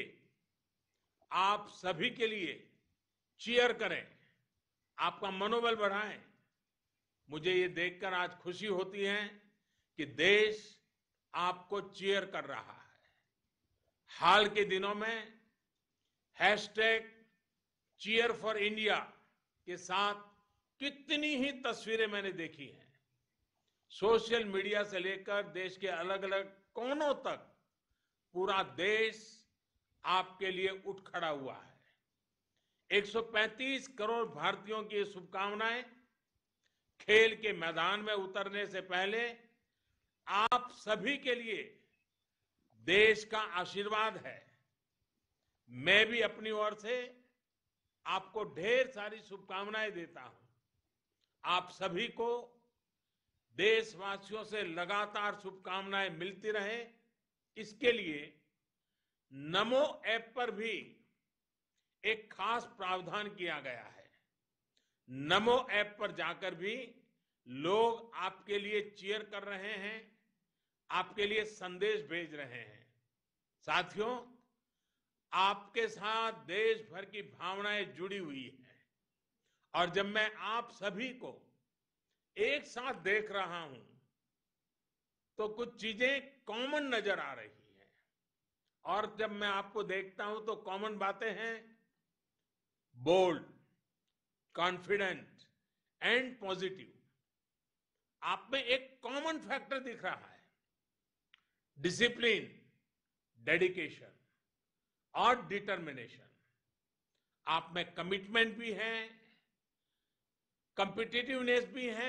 आप सभी के लिए चीयर करें, आपका मनोबल बढ़ाएं। मुझे ये देखकर आज खुशी होती है कि देश आपको चीयर कर रहा है। हाल के दिनों में हैशटैग चीयर फॉर इंडिया के साथ कितनी ही तस्वीरें मैंने देखी हैं। सोशल मीडिया से लेकर देश के अलग अलग कोनों तक पूरा देश आपके लिए उठ खड़ा हुआ है। एक सौ पैंतीस करोड़ भारतीयों की शुभकामनाएं खेल के मैदान में उतरने से पहले आप सभी के लिए देश का आशीर्वाद है। मैं भी अपनी ओर से आपको ढेर सारी शुभकामनाएं देता हूं। आप सभी को देशवासियों से लगातार शुभकामनाएं मिलती रहे, इसके लिए नमो ऐप पर भी एक खास प्रावधान किया गया है। नमो ऐप पर जाकर भी लोग आपके लिए चीयर कर रहे हैं, आपके लिए संदेश भेज रहे हैं। साथियों, आपके साथ देश भर की भावनाएं जुड़ी हुई है और जब मैं आप सभी को एक साथ देख रहा हूं तो कुछ चीजें कॉमन नजर आ रही हैं। और जब मैं आपको देखता हूं तो कॉमन बातें हैं बोल्ड, कॉन्फिडेंट एंड पॉजिटिव। आप में एक कॉमन फैक्टर दिख रहा है, डिसिप्लिन, डेडिकेशन। और डिटर्मिनेशन, आप में कमिटमेंट भी है, कॉम्पिटिटिवनेस भी है,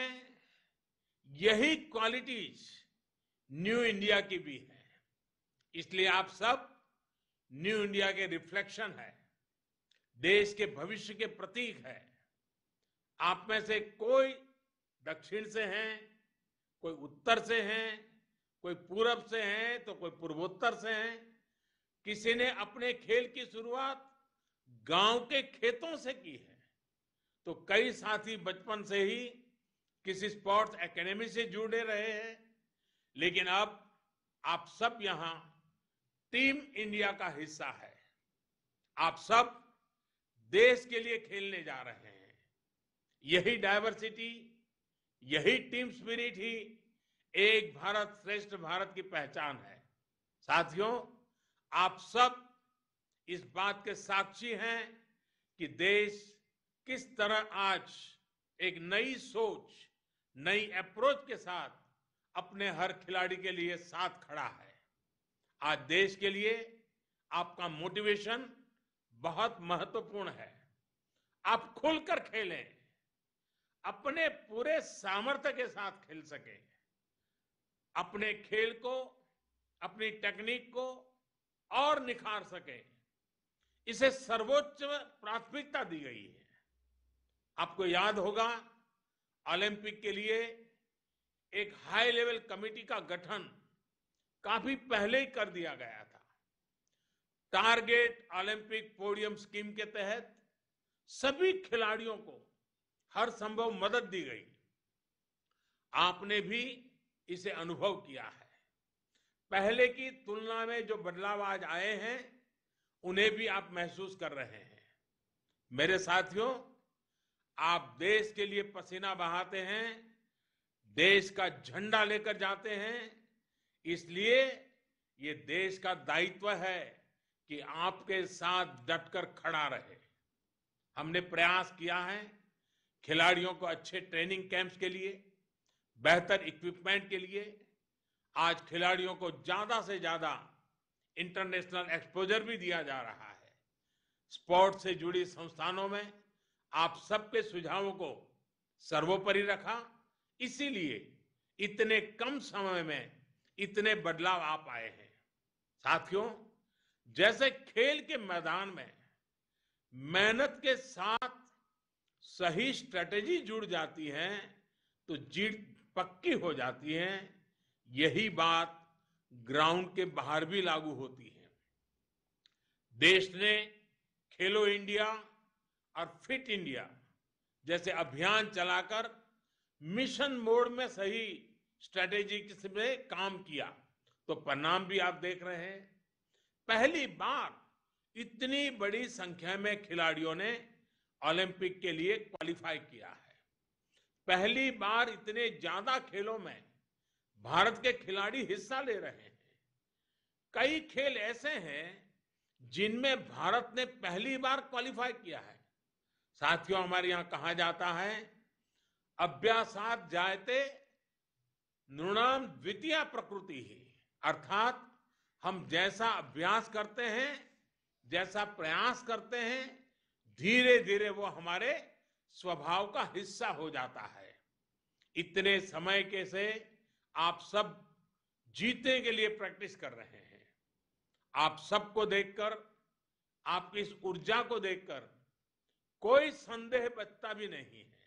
यही क्वालिटीज न्यू इंडिया की भी है। इसलिए आप सब न्यू इंडिया के रिफ्लेक्शन है, देश के भविष्य के प्रतीक है। आप में से कोई दक्षिण से हैं, कोई उत्तर से हैं, कोई पूरब से हैं, तो कोई पूर्वोत्तर से हैं। किसी ने अपने खेल की शुरुआत गांव के खेतों से की है, तो कई साथी बचपन से ही किसी स्पोर्ट्स एकेडमी से जुड़े रहे हैं। लेकिन अब आप सब यहां टीम इंडिया का हिस्सा है। आप सब देश के लिए खेलने जा रहे हैं। यही डायवर्सिटी, यही टीम स्पिरिट ही एक भारत श्रेष्ठ भारत की पहचान है। साथियों, आप सब इस बात के साक्षी हैं कि देश किस तरह आज एक नई सोच, नई अप्रोच के साथ अपने हर खिलाड़ी के लिए साथ खड़ा है। आज देश के लिए आपका मोटिवेशन बहुत महत्वपूर्ण है। आप खुलकर खेलें, अपने पूरे सामर्थ्य के साथ खेल सकें, अपने खेल को, अपनी टेक्निक को और निखार सकें। इसे सर्वोच्च प्राथमिकता दी गई है। आपको याद होगा, ओलंपिक के लिए एक हाई लेवल कमेटी का गठन काफी पहले ही कर दिया गया था। टारगेट ओलंपिक पोडियम स्कीम के तहत सभी खिलाड़ियों को हर संभव मदद दी गई। आपने भी इसे अनुभव किया है। पहले की तुलना में जो बदलाव आज आए हैं, उन्हें भी आप महसूस कर रहे हैं। मेरे साथियों, आप देश के लिए पसीना बहाते हैं, देश का झंडा लेकर जाते हैं। इसलिए ये देश का दायित्व है कि आपके साथ डटकर खड़ा रहे। हमने प्रयास किया है खिलाड़ियों को अच्छे ट्रेनिंग कैंप्स के लिए, बेहतर इक्विपमेंट के लिए। आज खिलाड़ियों को ज्यादा से ज्यादा इंटरनेशनल एक्सपोजर भी दिया जा रहा है। स्पोर्ट्स से जुड़ी संस्थानों में आप सबके सुझावों को सर्वोपरि रखा, इसीलिए इतने कम समय में इतने बदलाव आ पाए हैं। साथियों, जैसे खेल के मैदान में मेहनत के साथ सही स्ट्रेटेजी जुड़ जाती है तो जीत पक्की हो जाती है। यही बात ग्राउंड के बाहर भी लागू होती है। देश ने खेलो इंडिया और फिट इंडिया जैसे अभियान चलाकर मिशन मोड में सही स्ट्रेटेजी में काम किया, तो परिणाम भी आप देख रहे हैं। पहली बार इतनी बड़ी संख्या में खिलाड़ियों ने ओलंपिक के लिए क्वालिफाई किया है। पहली बार इतने ज्यादा खेलों में भारत के खिलाड़ी हिस्सा ले रहे हैं। कई खेल ऐसे हैं जिनमें भारत ने पहली बार क्वालिफाई किया है। साथियों, हमारे यहां कहा जाता है, अभ्यासात जायते नृणाम द्वितीय प्रकृति ही, अर्थात हम जैसा अभ्यास करते हैं, जैसा प्रयास करते हैं, धीरे धीरे वो हमारे स्वभाव का हिस्सा हो जाता है। इतने समय के से आप सब जीतने के लिए प्रैक्टिस कर रहे हैं। आप सबको देखकर, आपकी इस ऊर्जा को देखकर कोई संदेह बचता भी नहीं है।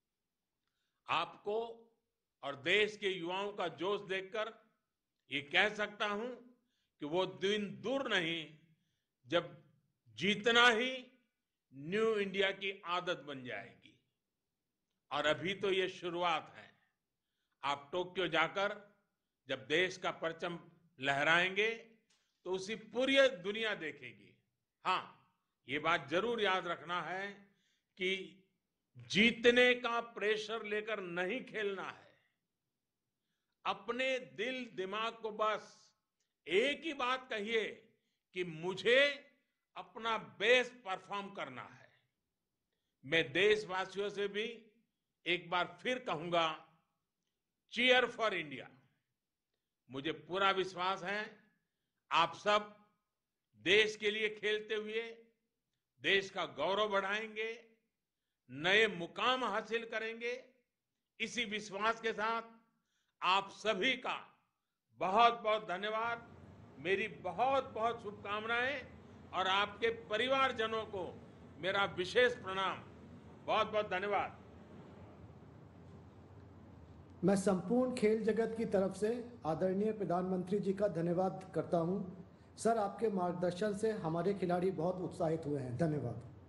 आपको और देश के युवाओं का जोश देखकर ये कह सकता हूं कि वो दिन दूर नहीं जब जीतना ही न्यू इंडिया की आदत बन जाएगी। और अभी तो ये शुरुआत है। आप टोक्यो जाकर जब देश का परचम लहराएंगे तो उसी पूरी दुनिया देखेगी। हाँ, ये बात जरूर याद रखना है कि जीतने का प्रेशर लेकर नहीं खेलना है। अपने दिल दिमाग को बस एक ही बात कहिए कि मुझे अपना बेस्ट परफॉर्म करना है। मैं देशवासियों से भी एक बार फिर कहूंगा, चीयर फॉर इंडिया। मुझे पूरा विश्वास है आप सब देश के लिए खेलते हुए देश का गौरव बढ़ाएंगे, नए मुकाम हासिल करेंगे। इसी विश्वास के साथ आप सभी का बहुत बहुत धन्यवाद, मेरी बहुत बहुत शुभकामनाएं और आपके परिवारजनों को मेरा विशेष प्रणाम। बहुत बहुत धन्यवाद। मैं संपूर्ण खेल जगत की तरफ से आदरणीय प्रधानमंत्री जी का धन्यवाद करता हूं। सर, आपके मार्गदर्शन से हमारे खिलाड़ी बहुत उत्साहित हुए हैं। धन्यवाद।